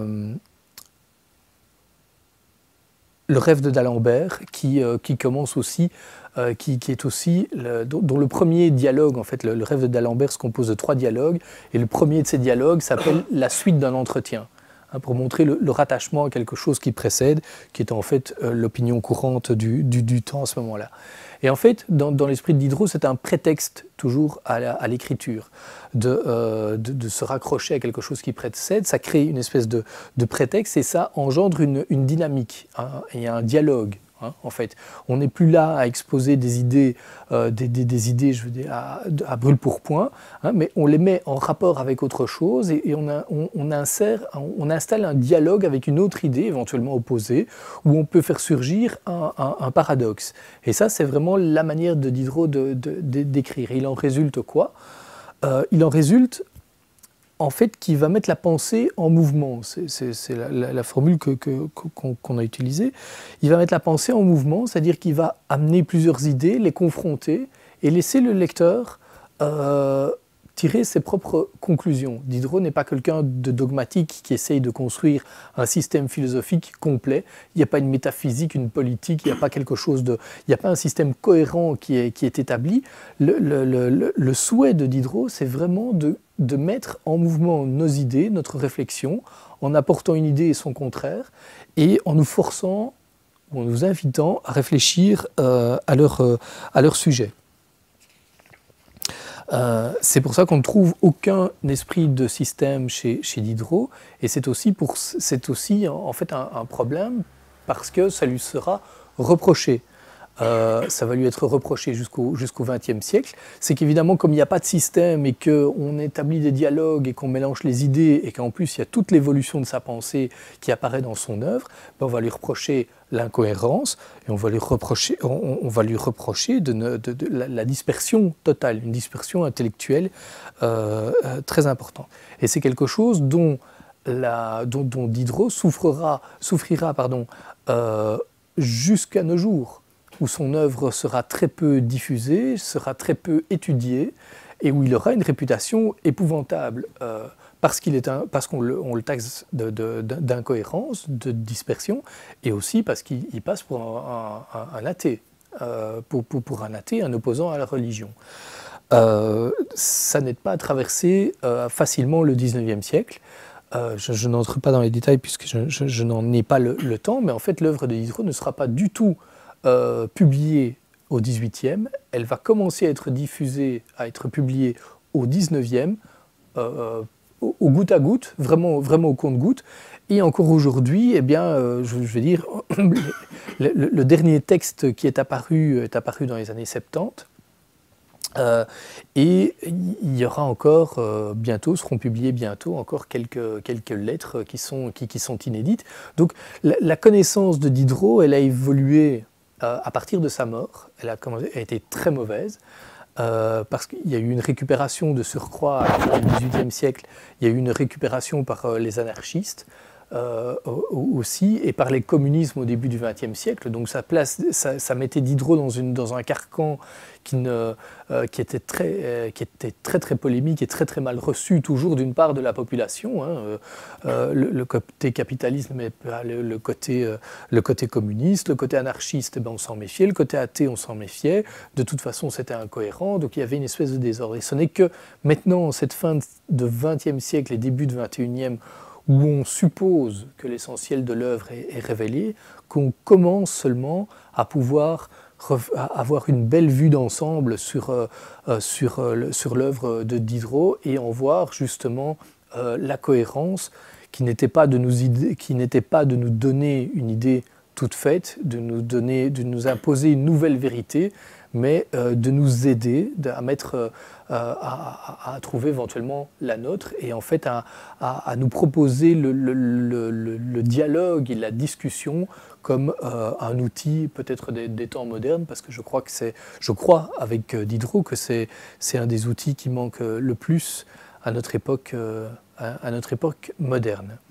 rêve de d'Alembert qui commence aussi, qui est aussi, dont le premier dialogue, en fait, le rêve de d'Alembert se compose de 3 dialogues, et le premier de ces dialogues s'appelle la suite d'un entretien, hein, pour montrer le rattachement à quelque chose qui précède, qui est en fait l'opinion courante du temps à ce moment-là. Et en fait, dans l'esprit de Diderot, c'est un prétexte toujours à l'écriture, de se raccrocher à quelque chose qui précède. Ça crée une espèce de prétexte et ça engendre une dynamique, hein, et un dialogue. Hein, en fait, on n'est plus là à exposer des idées, je veux dire, à brûle-pourpoint, hein, mais on les met en rapport avec autre chose et on installe un dialogue avec une autre idée éventuellement opposée, où on peut faire surgir un paradoxe. Et ça, c'est vraiment la manière de Diderot d'écrire. Il en résulte quoi? Il en résulte en fait, qui va mettre la pensée en mouvement. C'est la formule qu'on a utilisée. Il va mettre la pensée en mouvement, c'est-à-dire qu'il va amener plusieurs idées, les confronter et laisser le lecteur tirer ses propres conclusions. Diderot n'est pas quelqu'un de dogmatique qui essaye de construire un système philosophique complet. Il n'y a pas une métaphysique, une politique, il n'y a pas quelque chose il n'y a pas un système cohérent qui est établi. Le souhait de Diderot, c'est vraiment de mettre en mouvement nos idées, notre réflexion, en apportant une idée et son contraire, et en nous forçant, ou en nous invitant à réfléchir à leur sujet. C'est pour ça qu'on ne trouve aucun esprit de système chez Diderot, et c'est aussi en fait un problème parce que ça lui sera reproché. Ça va lui être reproché jusqu'au XXe siècle. C'est qu'évidemment, comme il n'y a pas de système et qu'on établit des dialogues et qu'on mélange les idées et qu'en plus il y a toute l'évolution de sa pensée qui apparaît dans son œuvre, on va lui reprocher l'incohérence et on va lui reprocher la dispersion totale, une dispersion intellectuelle très importante. Et c'est quelque chose dont Diderot souffrira jusqu'à nos jours, où son œuvre sera très peu diffusée, sera très peu étudiée, et où il aura une réputation épouvantable, parce qu'on le taxe d'incohérence, de dispersion, et aussi parce qu'il passe pour un athée, pour un athée, un opposant à la religion. Ça n'aide pas à traverser facilement le XIXe siècle. Je n'entre pas dans les détails puisque je n'en ai pas le temps, mais en fait l'œuvre de Diderot ne sera pas du tout publiée au XVIIIe, elle va commencer à être diffusée, à être publiée au XIXe, au goutte à goutte, vraiment au compte-goutte, et encore aujourd'hui, eh bien, je vais dire, le dernier texte qui est apparu dans les années 70, et il y aura encore seront publiées bientôt encore quelques lettres qui sont inédites. Donc la connaissance de Diderot, elle a évolué à partir de sa mort. Elle a été très mauvaise parce qu'il y a eu une récupération de surcroît au XVIIIe siècle. Il y a eu une récupération par les anarchistes. aussi, et par les communismes au début du XXe siècle. Donc ça mettait Diderot dans un carcan qui était très polémique et très mal reçu toujours d'une part de la population. Hein. Le côté capitaliste, mais le côté communiste, le côté anarchiste, eh ben, on s'en méfiait, le côté athée, on s'en méfiait. De toute façon, c'était incohérent, donc il y avait une espèce de désordre. Et ce n'est que maintenant, cette fin de XXe siècle et début du XXIe, où on suppose que l'essentiel de l'œuvre est révélé, qu'on commence seulement à pouvoir avoir une belle vue d'ensemble sur l'œuvre de Diderot et en voir justement la cohérence qui n'était pas de nous donner une idée toute faite, de nous imposer une nouvelle vérité, mais de nous aider à trouver éventuellement la nôtre et en fait à nous proposer le dialogue et la discussion comme un outil peut-être des temps modernes, parce que je crois avec Diderot que c'est un des outils qui manque le plus à notre époque moderne.